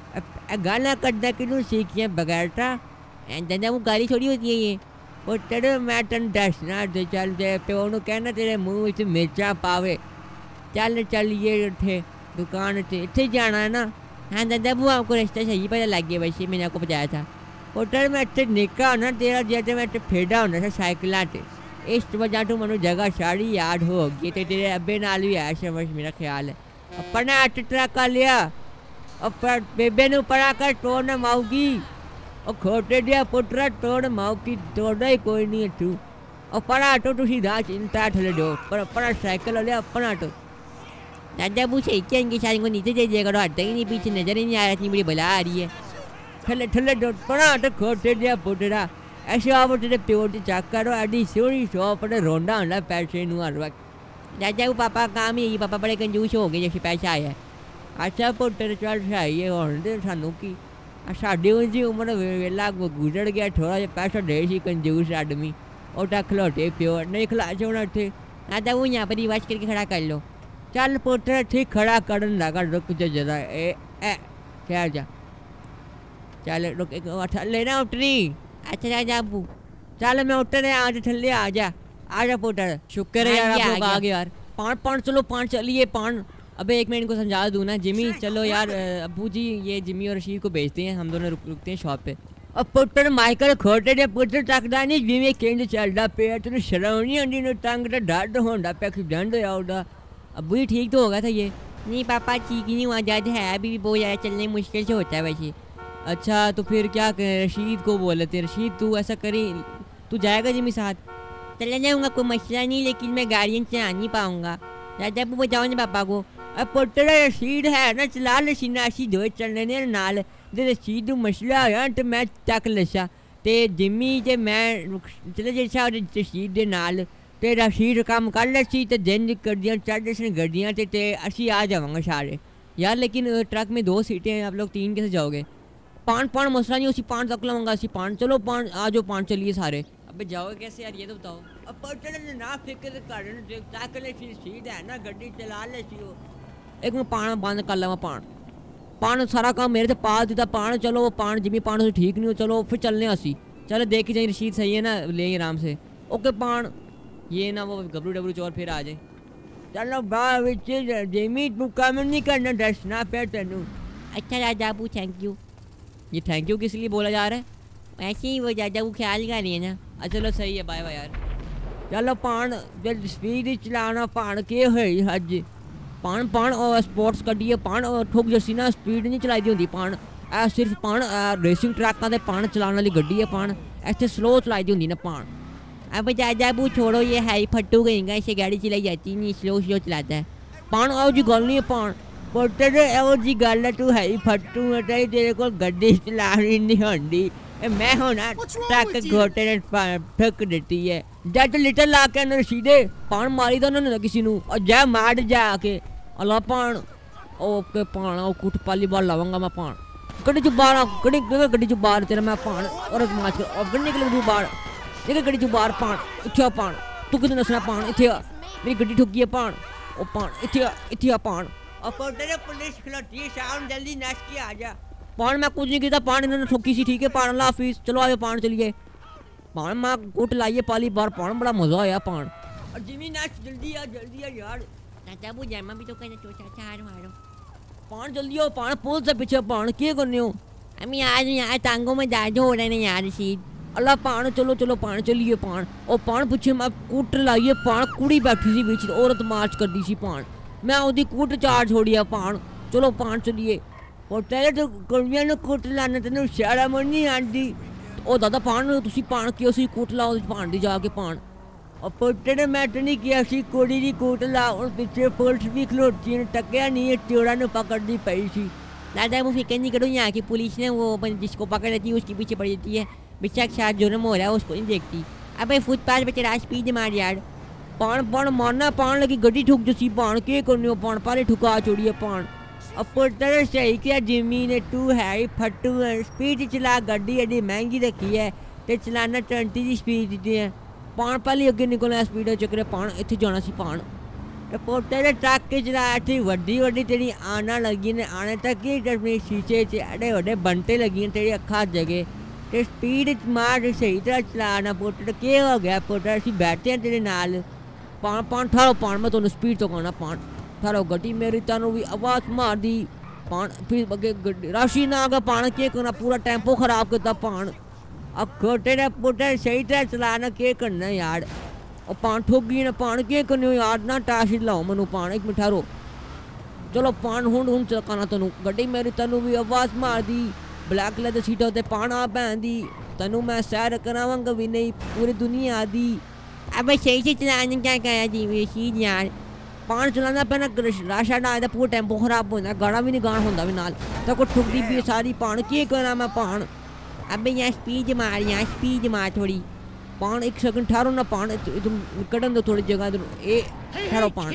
गाना करता कि सीखिए बगैर था। दादा वो गाड़ी छोड़ी होती है ये पुत्र मैं तेन दसना दे चल दे प्यो नूं कहना तेरे मुँह च मिर्चा पावे। चल चलिए इतने दुकान से इतने जाना है ना। हाँ दादा वो आपको रास्ता सही पता लग गया वैसे मैंने आपको बताया था। पुत्र मैं इतने निका होना तेरा जैसे मैं इतने फेडा होना था साइकिल से इस वजह तो मैं जगह सारी याद हो गई तो तेरे अब्बे नाल भी आया समझ मेरा ख्याल है। अपना अट ट्रक कर लिया और बेबे ने पड़ा कर तोड़ न माऊगी और खोटे दिया पुत्र तोड़ माऊ की तोड़ा ही कोई नहीं है तू और पड़ा ऑटो तू सीधा चिंता ठले दो पर अपना साइकिल ले अपना ऑटो। दादा वो सही क्या इनकी सारी को नीचे दे दिएगा हटता ही नहीं पीछे नजर ही नहीं आ रहा इतनी बड़ी बला आ रही है। ठले ठले दो पड़ा ऑटो खोटे दिया पुटरा ऐसे आप तेरे प्योर से चेक करो एडी सोरी शॉप पर रोंडा होना पैसे नू हर वक्त। दादा वो पापा काम ही पापा बड़े कंजूस हो गए जैसे पैसा आया। अच्छा पुत्र चल सही है होने दे सानू की साड़ी उनकी उम्र वेला गुजर गया थोड़ा जहा पैसा दे सी कंजूस आदमी और खलोटे प्योर नहीं खिला छोड़ा थे। दादा वो यहाँ पर रिवाज करके खड़ा कर लो। चल पुत्र ठीक खड़ा कर लगा रुक जा जरा ए ए क्या जा चल रुक लेना उठनी। अच्छा राजा अबू चल मैं उतर आज थल्ले आ जा आ जा पुत्र। शुक्र है यार आप लोग आ गए यार। पान पान चलो पान चलिए पान। अबे एक मिनट इनको समझा दूँ ना जिमी चलो यार अबू जी ये जिमी और रशीद को भेजते हैं हम दोनों रुक रुकते हैं शॉप पे। अब पुत्र माइकल खोटे दे पुत्र तकदा नहीं जिमी केंद्र चलता पे तेन शर्म नहीं आती ना तंग तो डर होंदा पे एक्सीडेंट होया उड़ा। अबू ही ठीक तो हो गया था ये। नहीं पापा ठीक ही नहीं हुआ ज़्यादा है अभी भी बहुत ज़्यादा चलने मुश्किल से होता है वैसे। अच्छा तो फिर क्या करें रशीद को बोल लेते रशीद तू ऐसा करी तू जाएगा जिमी साथ। चला जाऊँगा कोई मसला नहीं लेकिन मैं गाड़ियाँ चला नहीं पाऊँगा। दादा को बताओ ना पापा को। अब पुत्र रशीद है ना चला रशीद असी दो चलने ने नाल जे रशीद मसला होया तो मैं चक लसा तो जिमी ते मैं चले जैसा रशीद के नाल तो रशीद काम कर लसी तो दिन गड्डियाँ चढ़ जैसे गड्डियाँ ते असी आ जावांगे सारे यार। लेकिन ट्रक में दो सीटें हैं आप लोग तीन कैसे जाओगे। पान पान मसला नहीं उसी पान तक लूँगा असी पान चलो पान आ जाओ पान चलिए सारे। अब जाओगे कैसे यार ये तो बताओ। अब पुत्र ना फिक्र कर सीट है ना गड्डी चला ले सी एक मैं पान बंद कर लवा पान पान सारा काम मेरे से पा दिता पान चलो वो पान जिमी पान से ठीक नहीं हो चलो फिर चलने असी चलो देखी जाए रशीद सही है ना ले आराम से ओके पान ये ना वो गबरू डबरू चोर फिर आ जाए। चलो बाहर विच जिमी तू काम नहीं करना दसना पे तेनू। अच्छा दादा अबू थैंक यू। ये थैंक यू किस लिए बोला जा रहा है? ऐसे ही वो दादा को ख्याल कर रही है ना। अच्छा चलो सही है, बाय बाय यार। चलो पान जब स्पीड चलाना पान के होई अज पान पान और स्पोर्ट्स कड्डी पान ठुक जसी ना स्पीड नहीं चलाई दी होंदी पान। ए सिर्फ पान रेसिंग ट्रैकां ते पान चलाने वाली गड्डी है पान, ऐसे स्लो चलाई दी होंदी ना पान। अब दादा अबू छोड़ो ये है फट्टू गएगा, इसे गाड़ी चलाई जाती नहीं, स्लो स्लो चलाता है पान। आओ जी गल नहीं है पान पुत्र एहो जी गल है तू है फट्टू है तेरे को गड्डी चलानी नहीं होंदी। मैं होना ट्रक घोटे ने ठक देती है जट लिटर ला के रसीदे पान मारी तो उन्होंने किसी नू और जा मार जाके अल्लाह पान ओके पान ओ कुट पाली बार लाऊंगा मैं पान। गड्डी चो बाहर गड्डी गड्डी चो बाहर तेरा मैं पान और माच कर और गड्डी निकल बाहर निकल गड्डी चो बाहर पान इत्थे पान तू कितने नसना पान इत्थे मेरी गड्डी ठुकी है पान ओ पान इत्थे इत्थे पान और पुत्र पुलिस खलोती है शाम जल्दी नस के आ जा पान। मैं कुछ नहीं किया पान इन्होंने ठोकी सी ठीक है पान। अल्लाह हाफिज चलो आए पान चलिए पान। मैं गुट लाइए पाली बार पान बड़ा मजा आया पान। और जिमी नस जल्दी आ जल्दी आ यार। दादा अबू जमा भी तो कहना चोचा चार मारो पान जल्दी आओ पान पुल से पीछे पान क्या करने हो? अम्मी आज यार टांगों में दर्द हो रहे हैं यार शीत। अल्लाह पान चलो चलो पान चलिए पान। और पान पीछे मैं कूट लाइए पान कुड़ी बैठी सी बीच औरत मार्च कर दी सी पान। मैं ओदी कूट चार छोड़िया पान चलो पान चलिए। और तेरे तो कुड़ियां ने कूट लाने तेन शर्म नहीं आती। ओ दादा पान तुसी पान कियो सी कूट लाओ पान दी जाके पान। और पुत्र मैं तो नहीं किया सी कुड़ी दी कूट ला और पीछे पुलिस भी खलोती ने टकया नहीं है चोरा ने पकड़नी पई सी। दादा वो फिक्र नहीं करो यहाँ की पुलिस ने वो जिसको पकड़ लेती है उसके पीछे पड़ जाती है, बेशक साथ जुर्म हो रहा है उसको नहीं देखती। अबे फुटपाथ पे तेरा स्पीड मार यार पान पान मारना पान लगी गड्डी ठुक जसी पान के करने हो पान पहले ठुका छोड़िए पान। अब पुत्र सही किया जिमी ने तू है फट्टू है स्पीड चला गड्डी एडी महंगी रखी है ते चलाना ट्वेंटी की स्पीड दी है पान पहले अगे निकलना स्पीड चक्कर पान इतने जाना सी पान। पुत्र ट्रक के चलाया थी वड्डी वड्डी तेरी आना लगी ने आने तक ही अपने शीशे च एडे वड्डे बंटे लगी तेरी अखा जगह ते स्पीड मार सही तरह चलाना पुत्र के हो गया पुत्र असं बैठे हैं तेरे नाल पान पान ठारो पान मैं तुम स्पीड तो कहना पान ठारो गड्डी मेरी तेनों भी आवाज मार दी पान फिर अगे गड्डी राशि ना आ गया पान के करना पूरा टेंपो खराब करता पान। अब खोटे ने पुत्र सही तरह चलाना के करना यार और पान ठोक गई ना पान के करने यार ना टाशी लाओ मनु पान एक मिनट ठहरो चलो पान हूं हूं चलकाना तेनों गड्डी मेरी तेनों भी आवाज मार दी ब्लैक कलर की सीटा उत्ते पान आ भैन दी तेनों मैं सैर करावांगा भी नहीं पूरी दुनिया दी। अब सही से चलाने क्या कहा जी शीत यार पान चलाना पैना रश ना आया पूरा टेंपो खराब होता गाना भी नहीं गान होंदा भी नाल तो को ठुकदी भी सारी पान के करा मैं पान। अब यहाँ स्पीड मार यहाँ स्पीड मार थोड़ी पान एक सेकंड ठहरो ना पान तुम कटन दो थोड़ी जगह ए ठहरो पान।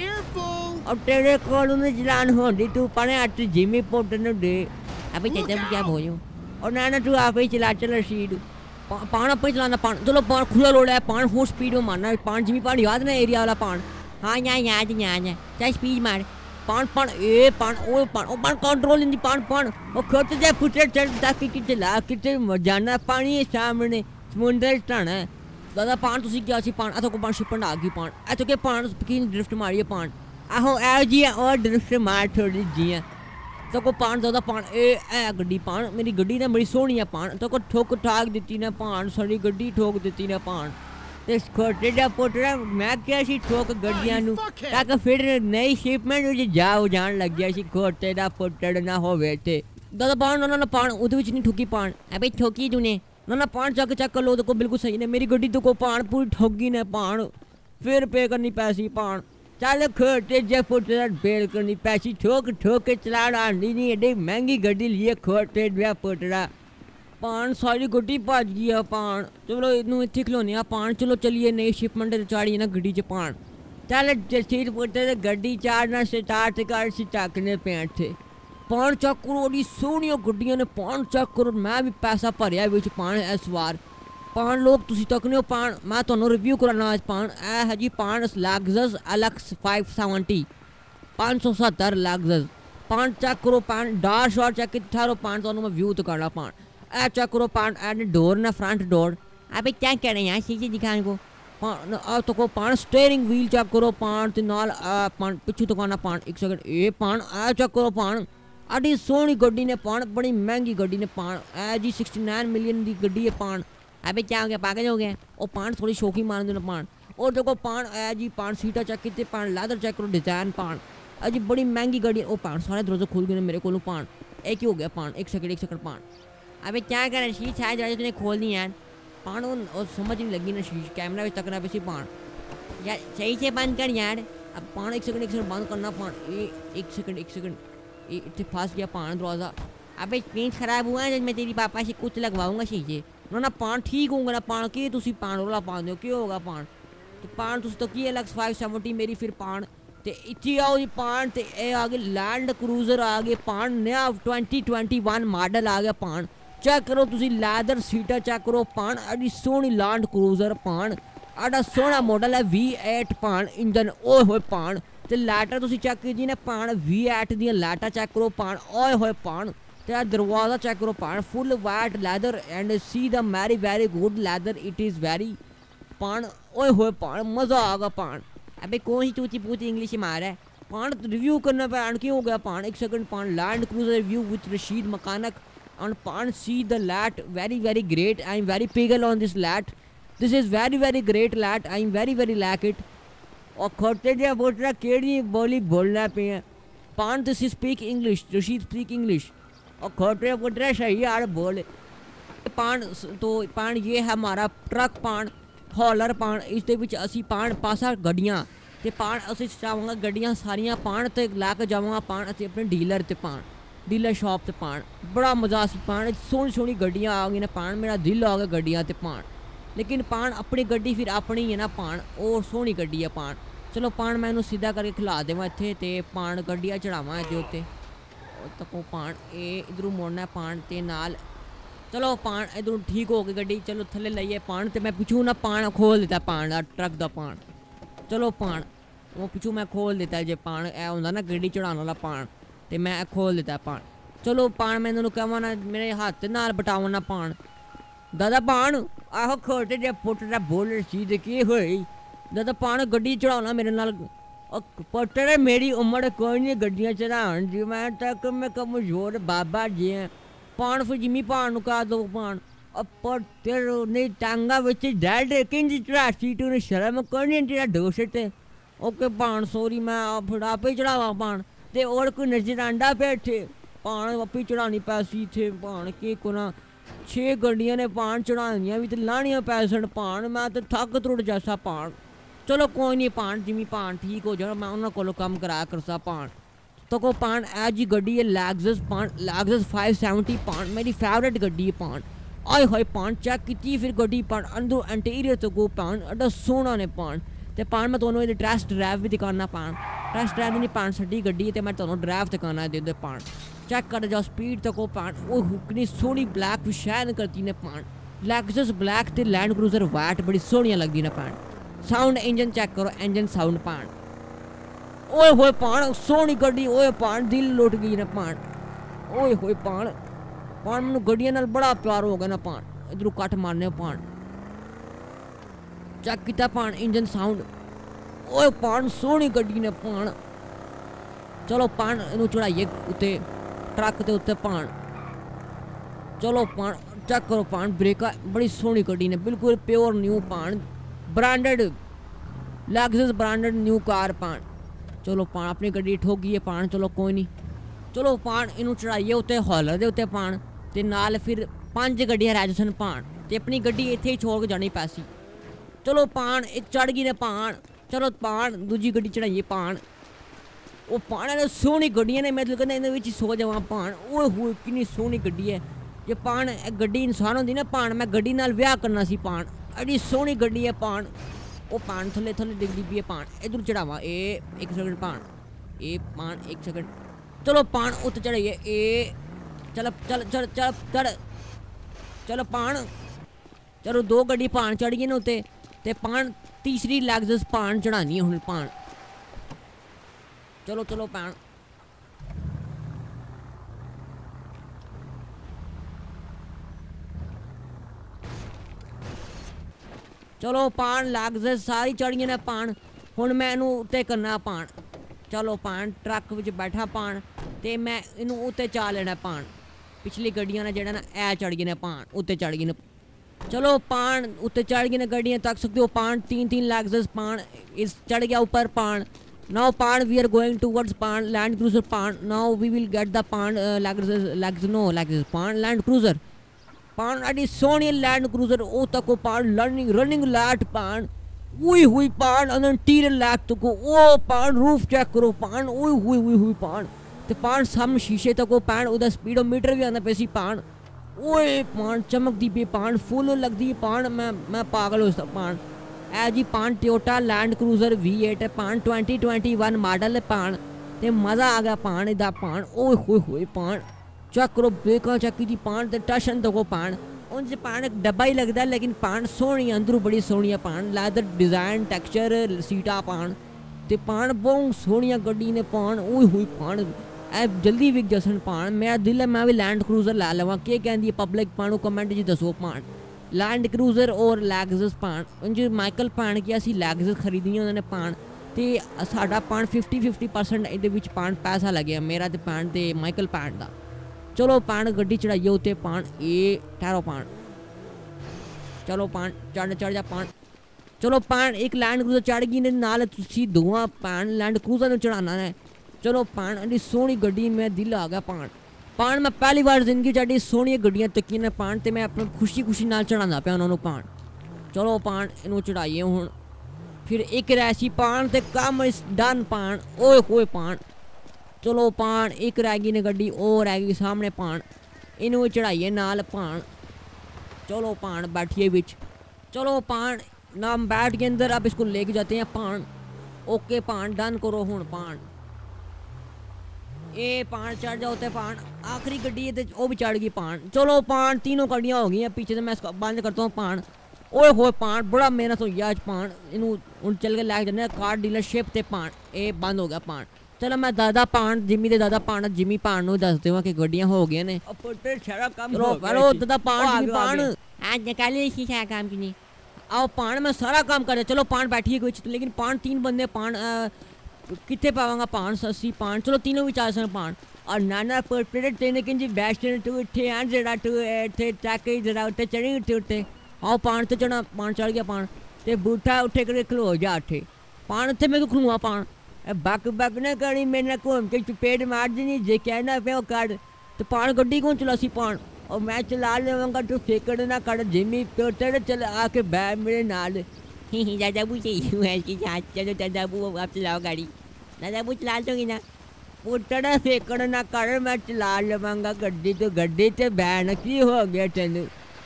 अब तेरे को चलान होंदी तू पाने अट जिमी पुत्र ने दे। अबे चाचा क्या बोलो और ना ना तू आप ही चला चल रशीद पान आप ही चलाना पान चलो पान खुला लोड है पान फुल स्पीड में मारना पान जिमी पान याद ना एरिया वाला पान। हाँ यहाँ याद याद है चाहे स्पीड मार पान पान ए पान ओ पान ओ पान कंट्रोल इन पान पान और खोट जा पुत्र चल ताकि किते ला किते जाना पानी है सामने समुंदर टाना है। दादा पान तुसी क्या सी पान अतो को पान शिपन आ गई पान अतो के पान की ड्रिफ्ट मारी पान आहो आ जी और ड्रिफ्ट मार थोड़ी जी तो को पान दादा पान ए ए गड्डी पान मेरी गड्डी ने बड़ी सोहनी है पान तो को ठोक ठाक देती ने पान सारी गड्डी ठोक देती ने पान ते खोटे दा पुत्र मैं क्या सी ठोक गड्डियां नु ताकि फिर नई शिपमेंट विच जाओ जान लग गया सी खोटे दा पुत्र ना होवे ते दादा पान ना ना पान उदे विच नहीं ठोकी पान अबे ठोकी तूने ना ना पान चक चक लो तो को बिल्कुल सही ने मेरी गड्डी तो को पान पूरी ठोगी ने पान फिर पे करनी पैसी पान चल खोटे जे पुत्र बेल करनी पैसी ठोक ठोक के चलाना आंदी नहीं एडी महंगी गड्डी लिए खोटे दे पुत्र पान सारी गड्डी भज गई है पान चलो इनू इतने खिलौने पान चलो चलिए नई शिपमेंट चाड़ी ना गड्डी च पान चल जसीर पुत्र गड्डी चाड़ना स्टार्ट कर सी चकने पेंट थे पान चक करो बड़ी सोहनिया गड्डियां ने पान चक करो मैं भी पैसा भरिया बिच पान इस बार पान लोग तुसी तकने हो पान मैं तुहानू रिव्यू कराना आज पान ए है जी पान लैक्सस एलएक्स फाइव सेवेंटी पाँच सौ सत्तर लैक्सस पान चेक करो पान डार शॉट चेक ठारो पान तुहानू मैं व्यू तो करना पान ए चेक करो पान ए डोर ना फ्रंट डोर अबे क्या कह रहे हैं यार शीशे दिखाने को ਪਾਣ ਆ ਤੱਕੋ ਪਾਣ ਸਟੀਅਰਿੰਗ ਵੀਲ ਚੈੱਕ ਕਰੋ ਪਾਣ ਤੇ ਨਾਲ ਆ ਪਾਣ ਪਿੱਛੇ ਦੁਕਾਨਾ ਪਾਣ ਇੱਕ ਸੈਕਿੰਡ ਇਹ ਪਾਣ ਆ ਚੈੱਕ ਕਰੋ ਪਾਣ ਆਡੀ ਸੋਹਣੀ ਗੱਡੀ ਨੇ ਪਾਣ ਬੜੀ ਮਹਿੰਗੀ ਗੱਡੀ ਨੇ ਪਾਣ ਐ ਜੀ उनहत्तर मिलियन ਦੀ ਗੱਡੀ ਹੈ ਪਾਣ अबे क्या हो गया पागल हो गया ਉਹ ਪਾਣ ਥੋੜੀ ਸ਼ੌਕੀ ਮਾਰਨ ਦੇ ਨਾ ਪਾਣ ਉਹ ਦੇਖੋ ਪਾਣ ਐ ਜੀ ਪਾਣ ਸੀਟਾਂ ਚੈੱਕ ਕੀਤੇ ਪਾਣ ਲੈਦਰ ਚੈੱਕ ਕਰੋ डिजाइन ਪਾਣ अजी बड़ी महंगी गाड़ी वो पान सारे दरवाजे खुल गए मेरे को पान एक ही हो गया पान एक सेकंड एक सेकंड पान अबे क्या कर शीश है दरवाजे तूने खोल दी यार पान वो, वो समझ नहीं लगी ना शीश कैमरा भी तकना पे पान यार सही से बंद कर यार अब पान एक सेकंड एक सेकंड बंद करना पान ए एक सेकंड एक सेकंड ये इतने फंस गया पान दरवाज़ा अबे स्क्रीन खराब हुआ है मैं तेरी पापा से कुछ लगवाऊंगा शीशे ना ना पान ठीक होगा ना पान की तुम पान रोला पान दो क्यों होगा पान तो पान तुम तो की अलग फाइव सेवेंटी मेरी फिर पान ਤੇ ਇੱਥੇ ਆਓ ਜੀ ਪਾਣ ਤੇ ਇਹ ਆ ਗਏ ਲੈਂਡ ਕਰੂਜ਼ਰ ਆ ਗਏ ਪਾਣ ਨया ट्वेंटी ट्वेंटी वन ਮਾਡਲ ਆ ਗਿਆ ਪਾਣ ਚੈੱਕ ਕਰੋ ਤੁਸੀਂ ਲੈਦਰ ਸੀਟਾਂ ਚੈੱਕ ਕਰੋ ਪਾਣ ਐਡੀ ਸੋਹਣੀ ਲੈਂਡ ਕਰੂਜ਼ਰ ਪਾਣ ਆੜਾ ਸੋਹਣਾ ਮਾਡਲ ਹੈ ਵੀ एट ਪਾਣ ਇੰਜਨ ਓਏ ਹੋਏ ਪਾਣ ਤੇ ਲਾਈਟਾਂ ਤੁਸੀਂ ਚੈੱਕ ਕੀਤੀ ਨੇ ਪਾਣ ਵੀ एट ਦੀਆਂ ਲਾਈਟਾਂ ਚੈੱਕ ਕਰੋ ਪਾਣ ਓਏ ਹੋਏ ਪਾਣ ਤੇ ਆ ਦਰਵਾਜ਼ਾ ਚੈੱਕ ਕਰੋ ਪਾਣ ਫੁੱਲ ਵਾਈਟ ਲੈਦਰ ਐਂਡ ਸੀ ਦਾ very very good leather it is very ਪਾਣ ਓਏ ਹੋਏ ਪਾਣ ਮਜ਼ਾ ਆ ਗਿਆ ਪਾਣ अबे कौन सी टूटी पूती इंग्लिश मार है पान रिव्यू करना पान क्यों हो गया पान एक सेकंड पान land cruiser review with Rasheed मकानक and पान सी the lat very very great I am very pigal on this lat this is very very great lat I am very very like it और खोटे जे बोलना केड़ी बोली बोलना पे पान this is speak English Rasheed speak English और खोटे बोलना सही यार बोल पान तो पान ये है हमारा ट्रक पान हॉलर पान इस दे विच असी पान पासा गड्डियां ते पान असी चाहांगा गड्डियां सारियां पान ते ला के जावांगा पान असी अपने डीलर ते पान डीलर शॉप ते पान बड़ा मजा सी पान सोहनी सोहनी गड्डियां आ गई ने पान मेरा दिल आ गया गड्डियां ते पान लेकिन पान अपनी गड्डी फिर अपनी है ना पान और सोहनी गड्डी है पान चलो पान मैं इन्हू सीधा करके खिला देवां इत्थे ते पान गड्डियां चढ़ावां इहदे उत्ते तको पान ए इधरों मोड़ना पान ते नाल चलो पान इधरों ठीक हो गई गड्डी चलो थले लाइए पान तो मैं पिछू ना पान खोल देता पान ट्रक का पान चलो पान वो पिछू मैं खोल देता जे पान ए होंदा ना गड्डी चढ़ाने वाला पान तो मैं खोल देता पान चलो पान मैं इन्होंने कहा ना मेरे हाथ नाल बटाओ ना पान दादा पान आहो खोटे जे पुट बोल चीज की हुई दादा पान गड्डी चढ़ाना मेरे नाल पुट मेरी उम्र कोई नहीं गड्डियां चढ़ान जी मैं तक मैं कमजोर बाबा जी हैं पान फिर जिमी पान का दो पान अब तेरे नहीं टांगा बच्चे डैड किंज चढ़ा सीट ने शर्म करनी तेरा दोस्त है ओके पान सॉरी मैं फिर आप ही चढ़ावा पान ते और कोई नजर आंडा बैठे पान आपी चढ़ानी पैसी थे पान के कोना छे गड्डियां ने पान चढ़ानियां भी तो लानियां पैसन पान मैं तो थक त्रुट जैसा पान चलो कोई नहीं पान जिमी पान ठीक हो जाए मैं उन्होंने कोलों कम कराया करसा पान तो को पान ए जी गड्डी है लैक्सस पान लैक्सस फाइव सेवेंटी पान मेरी फेवरेट गड्डी है पान आए हाय पान चेक की फिर गड्डी पान अंदर इंटीरियर तो को पान एडा सोहना ने पान ते पान मैं दोनों ये टेस्ट ड्राइव भी दिखाना पान टेस्ट ड्राइव नहीं पान सड्डी गड्डी है मैं दोनों ड्राइव दिखाना दे दे पान चेक कर जाओ स्पीड तक पान वो कितनी सोहनी ब्लैक शाइन करती ने पान लैक्सस ब्लैक ते लैंड क्रूजर वाइट बड़ी सोहनियां लगदी ने पान साउंड इंजन चेक करो इंजन साउंड पान ओए होए पान सोहनी गड्डी ओए पान दिल लुट गई ने पान ओए होए पान पान मैनू गड्डियां नाल बड़ा प्यार हो गया ना पान इधरों कट मारने पान चेक किया पान इंजन साउंड ओए पान सोहनी गड्डी ने पान चलो पान इनू चढ़ाइए उत्ते ट्रक के उत्ते पान चलो पान चेक करो पान ब्रेका बड़ी सोहनी गड्डी ने बिल्कुल प्योर न्यू पान branded Lexus branded new car पान चलो पान अपनी गड्डी ठोकी है पान चलो कोई नहीं चलो पान इनू चढ़ाइए उत्ते हॉलर दे उत्ते पान ते नाल फिर पंज गड्डियां रह जसन पान ते अपनी गड्डी इत्थे ही छोड़ के जानी पैसी चलो पान एक चढ़ गई ने पान चलो पान दूजी गड्डी चढ़ाइए पान वो पान ने सोहनी गड्डियां ने मतलब कहने इहदे विच सो जावां पान ओए होए कितनी सोहनी गड्डी है जे पान गड्डी इंसान होंदी ना पान मैं गड्डी नाल ब्याह करना सी पान एडी सोहनी गड्डी है पान वो पान थले थले डिगदी पी है पान इधर चढ़ावा ए एक सेकंड पान ए पान एक सेकंड चलो पान उत्ते चढ़ाइए ए चल चल चल चल चढ़ चलो पान चलो दो गड्डी पान चढ़ गई ना उत्ते ते पान तीसरी लैक्सस पान चढ़ानी है हुण पान चलो चलो पान चलो पान लैग्स सारी चढ़ गई ने पान हुण मैं इनू उत्ते करना पान चलो पान ट्रक विच बैठा पान ते मैं इनू उत्ते चा लेना पान पिछली गड्डियां ने जेड़ा ना ऐ चढ़ गई ने पान उत्ते चढ़ गई ने चलो पान उत्ते चढ़ गई ने गड्डियां तक सकते हो पान तीन तीन लैग्स पान इस चढ़ गया ऊपर पान नाउ पान वी आर गोइंग टूवर्ड्स पान लैंड क्रूजर पान now we will get the पान लैग्स लैग्स नो लैग्स पान लैंड क्रूजर पान एडी सोनी लैंड क्रूजर ओ तक पान रनिंग रनिंग लैट पान ओए हुई पान अन टीर लैट तक ओ पान रूफ चेक करो पान ओए हुई हुई हुई पान ते पान सामने शीशे तक पान उधर स्पीडोमीटर भी आना पैसी पान ओए पान चमकदी पे पान फुल लगदी पान मैं मैं पागल हो सकता पान ए जी पान Toyota land cruiser V eight पान ट्वेंटी ट्वेंटी वन मॉडल पान ते मज़ा आ गया पान इदा पान ओए होए होए पान चेक करो ब्रेक चेक की पान ते टशन दो पान उनसे पान एक डब्बा ही लगता है लेकिन पान सोहनी अंदरों बड़ी सोहनी है पान लैदर डिजाइन टेक्सचर सीटा पान ते पान बहुत सोहनी गड्डी ने पान ओए होए पान ए जल्दी विक जसन पान मेरा दिल है मैं भी लैंड क्रूजर ला लवां के कहंदी है पब्लिक पान कमेंट जी दसो पान लैंड क्रूजर और लैग्स पान जो माइकल पान की असी लैग्स खरीदियां उन्होंने पान ते साडा पान फिफ्टी फिफ्टी परसेंट इहदे विच पान पैसा लगे मेरा ते पान ते माइकल पान दा चलो पान गड्डी चढ़ाइए उत्ते पान ए ठहरो पान चलो पान चढ़ चढ़ जा पान चलो पान एक लैंड क्रूजर चढ़ गई ने नाल तुसी दोवां पान लैंड क्रूजर नूं चढ़ाना है चलो पान एडी सोहनी गड्डी में दिल आ गया पान पान मैं पहली बार जिंदगी च एडी सोहनी गड्डियां तकी ने पान ते मैं अपनी खुशी खुशी नाल चढ़ाना पिया उन्होंने पान चलो पान इनू चढ़ाइए हुण फिर एक रैसी पान ते कम इस डन पान ओए होए पान चलो पान एक रह गई ने गड्डी और रह गई सामने पान इनू चढ़ाइए नाल पान चलो पान बैठिए बिच चलो पान नाम बैठ के अंदर अब इसको लेके जाते हैं पान ओके पान डन करो हुण पान ए पान चढ़ जाओ ते पान आखिरी गड्डी है वो भी चढ़ गई पान चलो पान तीनों गड्डियाँ हो गई हैं पीछे से मैं इसको बंद करता हूँ पान ओए होए पान बड़ा मेहनत हो गया आज पान इनू उन चल के लैके जाने कार डीलरशिप ते पान ए बंद हो गया पान चलो मैं दादा पान जिमी दे दादा पान जिमी पान नूं दस देवां कि गड्डियां हो गई ने पुत्र सारा काम चलो हेलो दादा पान जिमी पान आज निकाल ली सारा काम की नहीं आओ पान मैं सारा काम कर चलो पान बैठिए कुछ लेकिन पान तीन बंदे पान कितने पावांगा पान सस्सी पान चलो तीनों भी चार सन पान और नाना पुत्र तेने कि बेस्ट टू इतने हैं जरा टू इतने ट्रक जरा उत्ते चढ़ी उठे उत्ते आओ पान ते चढ़ा पान चढ़ गया पान ते बूठा उठे कर खलो जा उठे पान उत्थे मैं खलुआ पान बक बक न करी मेरे घूम के चपेट मार देनी जे कहना पे कर तो पान गड्डी कौन चला सी पान और मैं चला लेवांगा तू सेकड़ ना कर जिमी तो तेरे चल आके बै मेरे नाल दादाबू चाहिए है इसके साथ चलो दादाबू आप चलाओ गाड़ी दादाबू चला दोगे ना पुत्र सेकड़ ना कर मैं चला लेवांगा गड्डी तो गड्डी ते बैन की हो गया तेन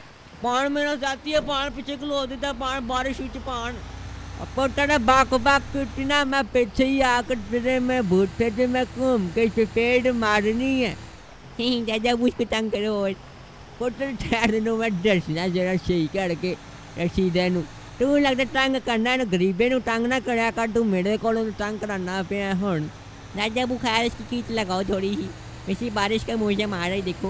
पान मेरा साथी है पान पीछे खलो देता पान बारिश विच पान पुत्र बाक बाक टूटना मैं पीछे ही आकर तेरे में बूटे से मैं घूम के चपेट मारनी है दादाबू इसको तंग करो और पुत्र ठहर नो मैं दसना जरा सही करके रसीदे नू तू लगता तंग करना है गरीबे नू तंग ना करया कर तू मेरे को तंग कराना पे हुण दादाबू खैर इसकी कीट लगाओ थोड़ी सी वैसी बारिश का मौसम आ रहा है देखो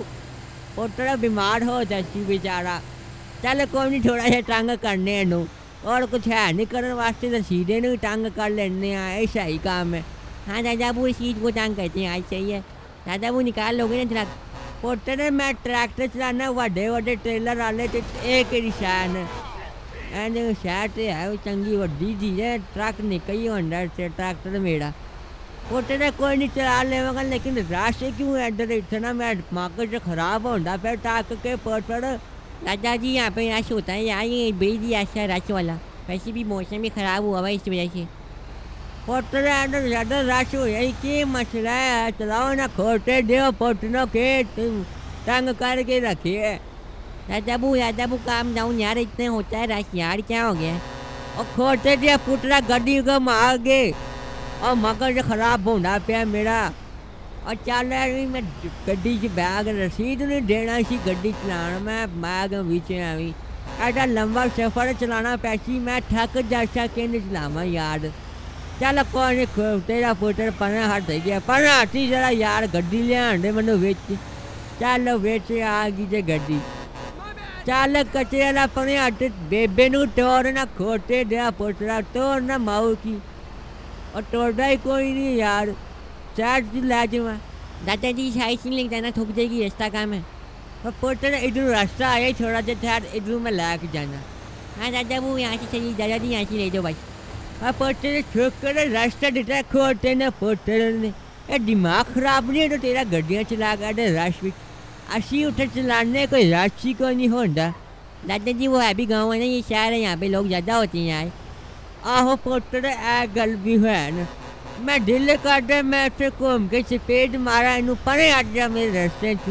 पुत्र बीमार हो जाती बेचारा चल कोई नहीं थोड़ा सा तंग करने नू और कुछ है नहीं करने वास्ते तो सीधे नू तंग कर लेने ऐसा ही काम है हाँ दादाबू इस चीज़ को तंग करते हैं आज सही है दादाबू निकाल लोगे ना ट्रक पुत्र मैं ट्रैक्टर चलाना वड्डे वड्डे ट्रेलर वाले ते एक निशान एंड शहर ते है वो चंगी वड्डी चीज़ है ट्रक निकली होंडा से ट्रैक्टर मेरा पुत्र कोई नहीं चला लेवांगा लेकिन रश क्यों इधर इतना मैं मार्केट से खराब होंडा फिर टाक के पुत्र दादाजी यहाँ पे रश होता है यार ये बेजी ऐसा रश वाला वैसे भी मौसम भी ख़राब हुआ हुआ इस वजह से पुत्र इधर ज़्यादा रश हो यही की मसला है चलाओ ना खोटे दो पुत्रों के तंग करके रखिए दादाबू दादाबू काम डाउन यार इतने होता है रश यार क्या हो गया और खोटे दिया पुत्रा गड्डी को मार गए और मगर से खराब होना पे मेरा और चल मैं गड्डी च बैग रसीद नहीं देना सी गड्डी चलाना मैं बैग बिच आई एडा लंबा सफर चलाना पैसी मैं थक जासा कि नहीं चलावा यार चल कोई नहीं तेरा पुत्र पना हट गया पना हटी जरा यार गड्डी लिया दे मैनू बिच चल बिच आ गई जे गड्डी ਚੱਲ ਕਚਰੇ ਨਾ ਪਣੇ ਹੱਟ ਬੇਬੇ ਨੂੰ ਟੋਰ ਨਾ ਖੋਟੇ ਦਿਆ ਪੁੱਤਰਾ ਟੋਰ ਨਾ ਮਾਊ ਕੀ और टोरदा ही कोई नहीं यार चार से ला जावा दादाजी साइड नहीं लगता ना थक जाएगी रास्ता काम है और पुत्र इधर रास्ता आया थोड़ा सा था इधर में ला के जाना हाँ दादा वो यहाँ से चलिए दादाजी यहाँ से ले जाओ बस और पुत्र छोकर रास्ता देता खोटे ना पुत्र ने ये दिमाग खराब नहीं है तो तेरा गड्डियाँ चला कर राश भी असी उठे चलाने कोई राशि को नहीं होता दादाजी वो अभी गाँव है ना ये शहर है यहाँ पे लोग ज़्यादा होते हैं यार आहो पुत्र ए गल भी है न मैं दिल कर मैं उसे घूम के चपेट मारा इन परे हट जा मेरे रास्ते तू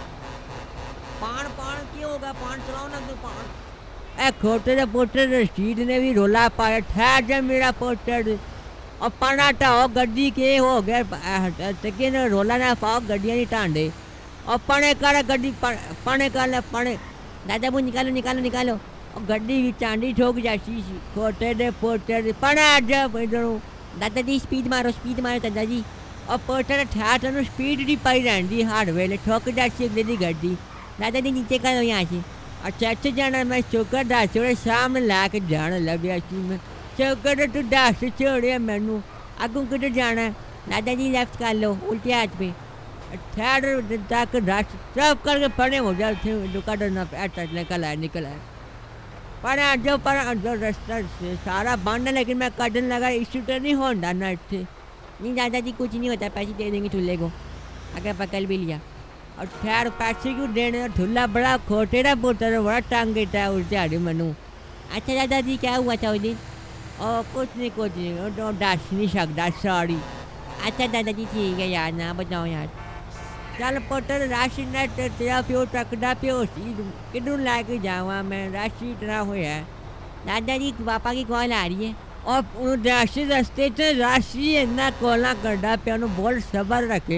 पान पान क्यों होगा पान चलाओ ना तू पान ए खोटे दे पुत्र रशीद ने भी रोला पाया ठहर जा मेरा पुत्र और पना टाओ गड्डी के हो गया तके ने रोला ना पाओ गड्डियाँ नहीं टांडे और पने कर गड्डी पने कर पने दादा वो निकालो निकालो निकालो और गड्डी भी चांदी ठोक जाती खोटे दे पोटे पना जा इधर दादाजी स्पीड मारो स्पीड मारो दादाजी और पोटे ठा तेन स्पीड नहीं पाई रही हर वेले ठोक जाती अगले की गड्डी दादाजी नीचे करो यहाँ से अच्छा अच्छे जाना मैं चौकर दस छोड़े सामने ला के जाने लगे मैं चौकर तू दस छोड़े मैनू अगू किधर जाना दादाजी लेफ्ट कर लो उल्टे हाथ पे ठहर तक दस सब करके पड़े हो जाते दुकान ना निकल आए निकल आए पर जो पर जो रास्ता सारा बंद है लेकिन मैं कटन लगा इशू तो नहीं होता ना इतने नहीं दादाजी कुछ नहीं होता पैसे दे देंगे ठुल्ले को अगर पकड़ भी लिया और खैर पैसे क्यों देने ठुल्ला बड़ा खोटे रहा पुत्र बड़ा टांग देता है उल्टे आड़ी मनु अच्छा दादाजी क्या हुआ था उस दिन और कुछ नहीं कुछ नहीं तो डस नहीं सकता सॉरी अच्छा दादाजी ठीक है यार ना बताओ यार चल पुत्र राशि न तेरा प्यो टकदा प्यो किधर लैके जावा मैं राशि इतना होया दादाजी पापा की कॉल आ रही है और राशि रस्ते से राशि इतना कॉल करता प्यो नु बोल सबर रखे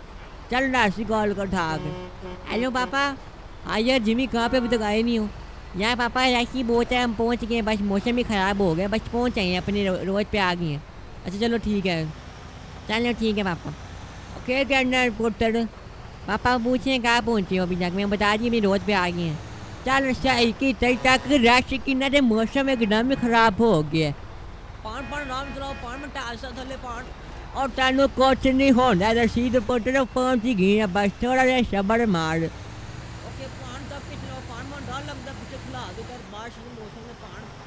चल राशि कॉल कर उठा के हेलो पापा हाँ यार जिमी कहाँ पे अभी तक आए नहीं हो यार पापा राशि बहुत है हम पहुँच गए बस मौसम भी ख़राब हो गया बस पहुँच आए अपने रोड पे आ गए हैं अच्छा चलो ठीक है चलो ठीक है पापा क्या कहना पुत्र पापा पूछे कहाँ पहुँचे हो अभी तक मैं बता दी मेरी रोड पे आ गए हैं चल सही की तई तक राशि की ना मौसम एकदम ही खराब हो गया पान पान राम चलाओ पान में टाल सा थले पान और तेन कुछ नहीं होना रसीद पुत्र पहुँच ही गई बस थोड़ा जहा सबर मार ओके पान कब के चलाओ पान में डर लगता पीछे खुला दो कर बारिश के मौसम में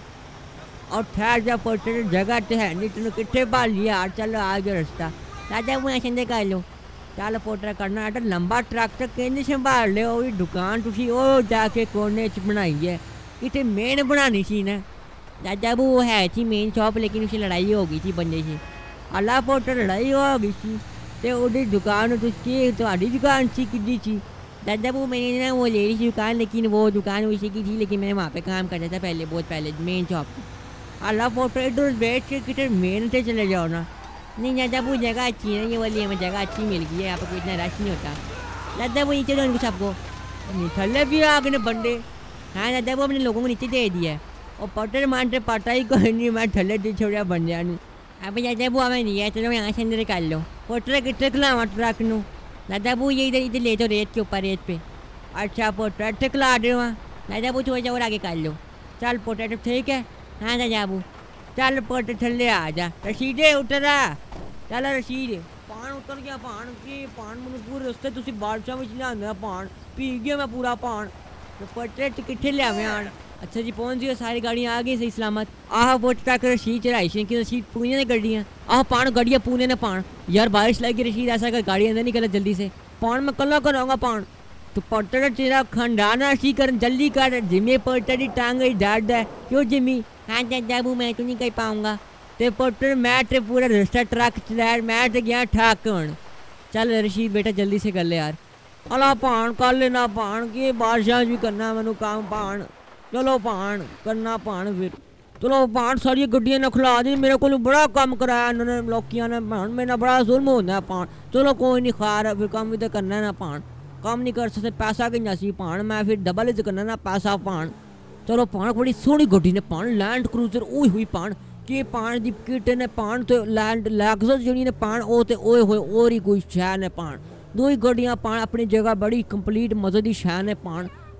पान और ठहर जा पुत्र जगह तो है नहीं तेन कितने भाल लिया चलो आ गया रास्ता दादा वो ऐसे कर लो चल पोटर करना है लंबा ट्रक तो कहने संभाल ले वो दुकान तुसी वो जाके कोने च बनाई है कितने मेन बनानी सी ना दादा वो है थी मेन शॉप लेकिन उसे लड़ाई हो गई थी बंदे से अल्लाह पोटर लड़ाई हो गई थी तो वो दुकान तुझी तुम्हारी दुकान सी कि थी दादा वो मैंने ना वो ले रही थी दुकान लेकिन वो दुकान उसी की थी लेकिन मैंने वहाँ पे काम करता था पहले बहुत पहले मेन शॉप अल्लाह पोटर इधर बैठ के कितने मेन से चले जाओ ना नहीं दादा वो जगह अच्छी है ना ये वाली हमें जगह अच्छी मिल गई है यहाँ पर कोई इतना रश नहीं होता दादा वो नीचे दो उनको सबको थले भी आ गए बंदे हाँ दादा वो अपने लोगों को नीचे दे दिया है और पटर मानते पता ही कोई नहीं मैं थले दी छोड़ा बंदिया अब दादा वो हमें नहीं है चलो यहाँ से अंदर कर लो पोटर कितने खिलावा ट्रक नू दादा वो ये इधर इधर ले तो रेत के ऊपर रेत पे अच्छा पोटर इतने खिला दे वहाँ दादा वो थोड़ा सा और आगे कर लो चल पोटर ठीक है हाँ दादा वो चल पोटर थले आ जा रसीदे उतरा चल रसीद पान उतर गया पान की पान मैंने पूरे रस्ते तुसी बारिशा में लिया पान पी गया मैं पूरा पान तो पोटर कितने लिया आन अच्छा जी पहुंच गए सारी गाड़ियाँ आ गई सही सलामत आह पोट तक रसीद चढ़ाई सी कि रसीद पुणे ने गड्डियाँ आह पान गाड़ियाँ पुणे ने पान यार बारिश लगी रसीद ऐसा कर गाड़ी अंदर निकले जल्दी से पान मैं कल कराऊंगा पान तो पोटर तेरा खंडाना सी कर जल्दी कर जिम्मे पोटर की टांग दर्द है क्यों जिम्मी हाँ दादा वो मैं तो नहीं कर पाऊंगा ते पुत्र मैं ते पूरा रास्ता ट्रक चलाया मैं तो गया ठाकन चल रशीद बेटा जल्दी से कर ले यार अला पान कर लेना पान की बारिशां भी करना मैनू काम पान चलो पान करना पान फिर चलो पान सारी गड्डियां ने खिला दी मेरे को बड़ा कम कराया इन्होंने लोकियां ने पान मेरा बड़ा जुल्म होता है पान चलो कोई नहीं खार फिर कम भी तो करना ना पान कम नहीं कर सकते पैसा किन्ना सी पान मैं फिर डबल च करना ना पैसा पान चलो पान बड़ी सोहनी गड्डी ने पान लैंड क्रूजर ओए हुई पान कि पान दी किट ने पान तो लैंड लैक्सस जी ने पान ओ ते ओए होए और ही कोई शह ने पान दो ही गड्डियां पान अपनी जगह बड़ी कंप्लीट मजे दी शह ने पान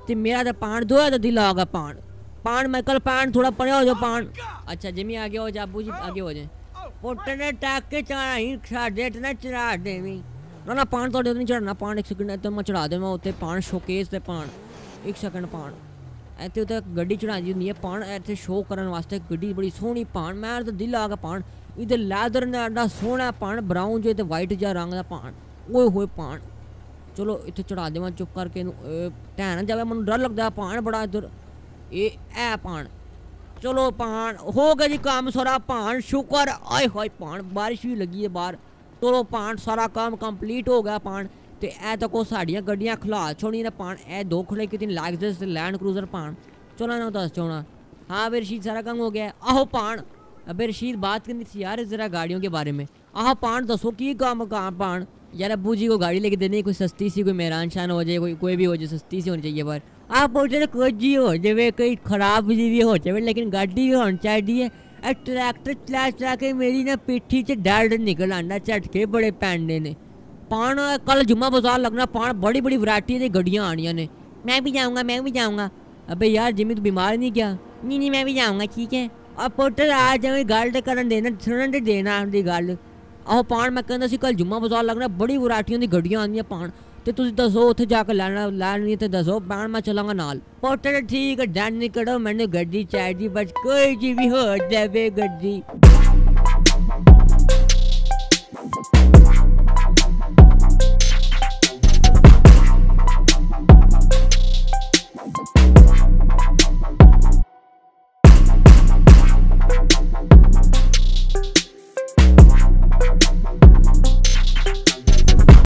ते मेरा तो पान दो तो दिल आगा पान पान मैं कल पान थोड़ा पड़े हो जाओ पान। अच्छा जिमी आगे हो जा, अबू जी आगे हो जाए। पुट ने टाके चढ़ा ही साढ़े इतना चढ़ा देवी ना ना पान थोड़े नहीं चढ़ना पान, एक सेकंड तो मैं चढ़ा देवां उत्ते पान शोकेस ते पान। एक सेकंड पान इत्थे उत्ते गड्डी चढ़ाई होंदी है पान इत्थे शो करन वास्ते, गड्डी बड़ी सोहनी पान, मैं तो दिल आ गया पान। इधर लैदर ने एडा सोहना पान, ब्राउन जो ते वाइट जा रंग दा पान, ओए होए पान। चलो इत्थे चढ़ा देवां चुप करके, ध्यान जावे मैनूं डर लगदा पान बड़ा इधर ए ऐ पान। चलो पान हो गया जी काम सारा पान, शुक्र आए हाय पान, बारिश भी लगी है बाहर। चलो पान सारा काम कंप्लीट हो गया पान। ते ए तो को साड़ियां गड्डियां खला छोड़ी ने पान, ए दो खड़े कितनी लैक्सस लैंड क्रूजर पान। चलो ना दस चौना हाँ बे रशीद सारा काम हो गया। आहो पान अबे रशीद बात करनी थी यार ज़रा गाड़ियों के बारे में। आहो पान दसो की काम काम पान। यार अब्बू जी को गाड़ी लेके देनी, कोई सस्ती सी, कोई मेहरान शान हो जाए, कोई कोई भी हो जाए, सस्ती सी होनी चाहिए। पर आप बोलते कुछ जी हो जाए, कोई खराब जी भी हो जाए, लेकिन गाड़ी भी होनी चाहिए। ट्रैक्टर चला चला के मेरी ना पिट्ठी से दर्द निकल आना, झटके बड़े पैंडे ने। पान कल जुम्मा बाजार लगना पान, बड़ी बड़ी वैरायटी की गड्डियाँ आनियां ने। मैं भी जाऊँगा मैं भी जाऊँगा। अबे यार जिम्मी तू बीमार नहीं क्या? नहीं नहीं मैं भी जाऊँगा ठीक है। अब पुत्र आ जाए गल तो करन देना, सुनन ते देना उनकी गल। आहो पान मैं कहंदा सी कल जुम्मा बाजार लगना, बड़ी वैरायटियों की गड्डियाँ आंदियां पान, ते तुसीं दसो उत्थे जाके लैना लैनी ते दसो पान, मैं चलांगा नाल। पुत्र ठीक है डन नहीं करो, मैंने गड्डी चाहिए, बस कोई जी भी हो जाए गड्डी।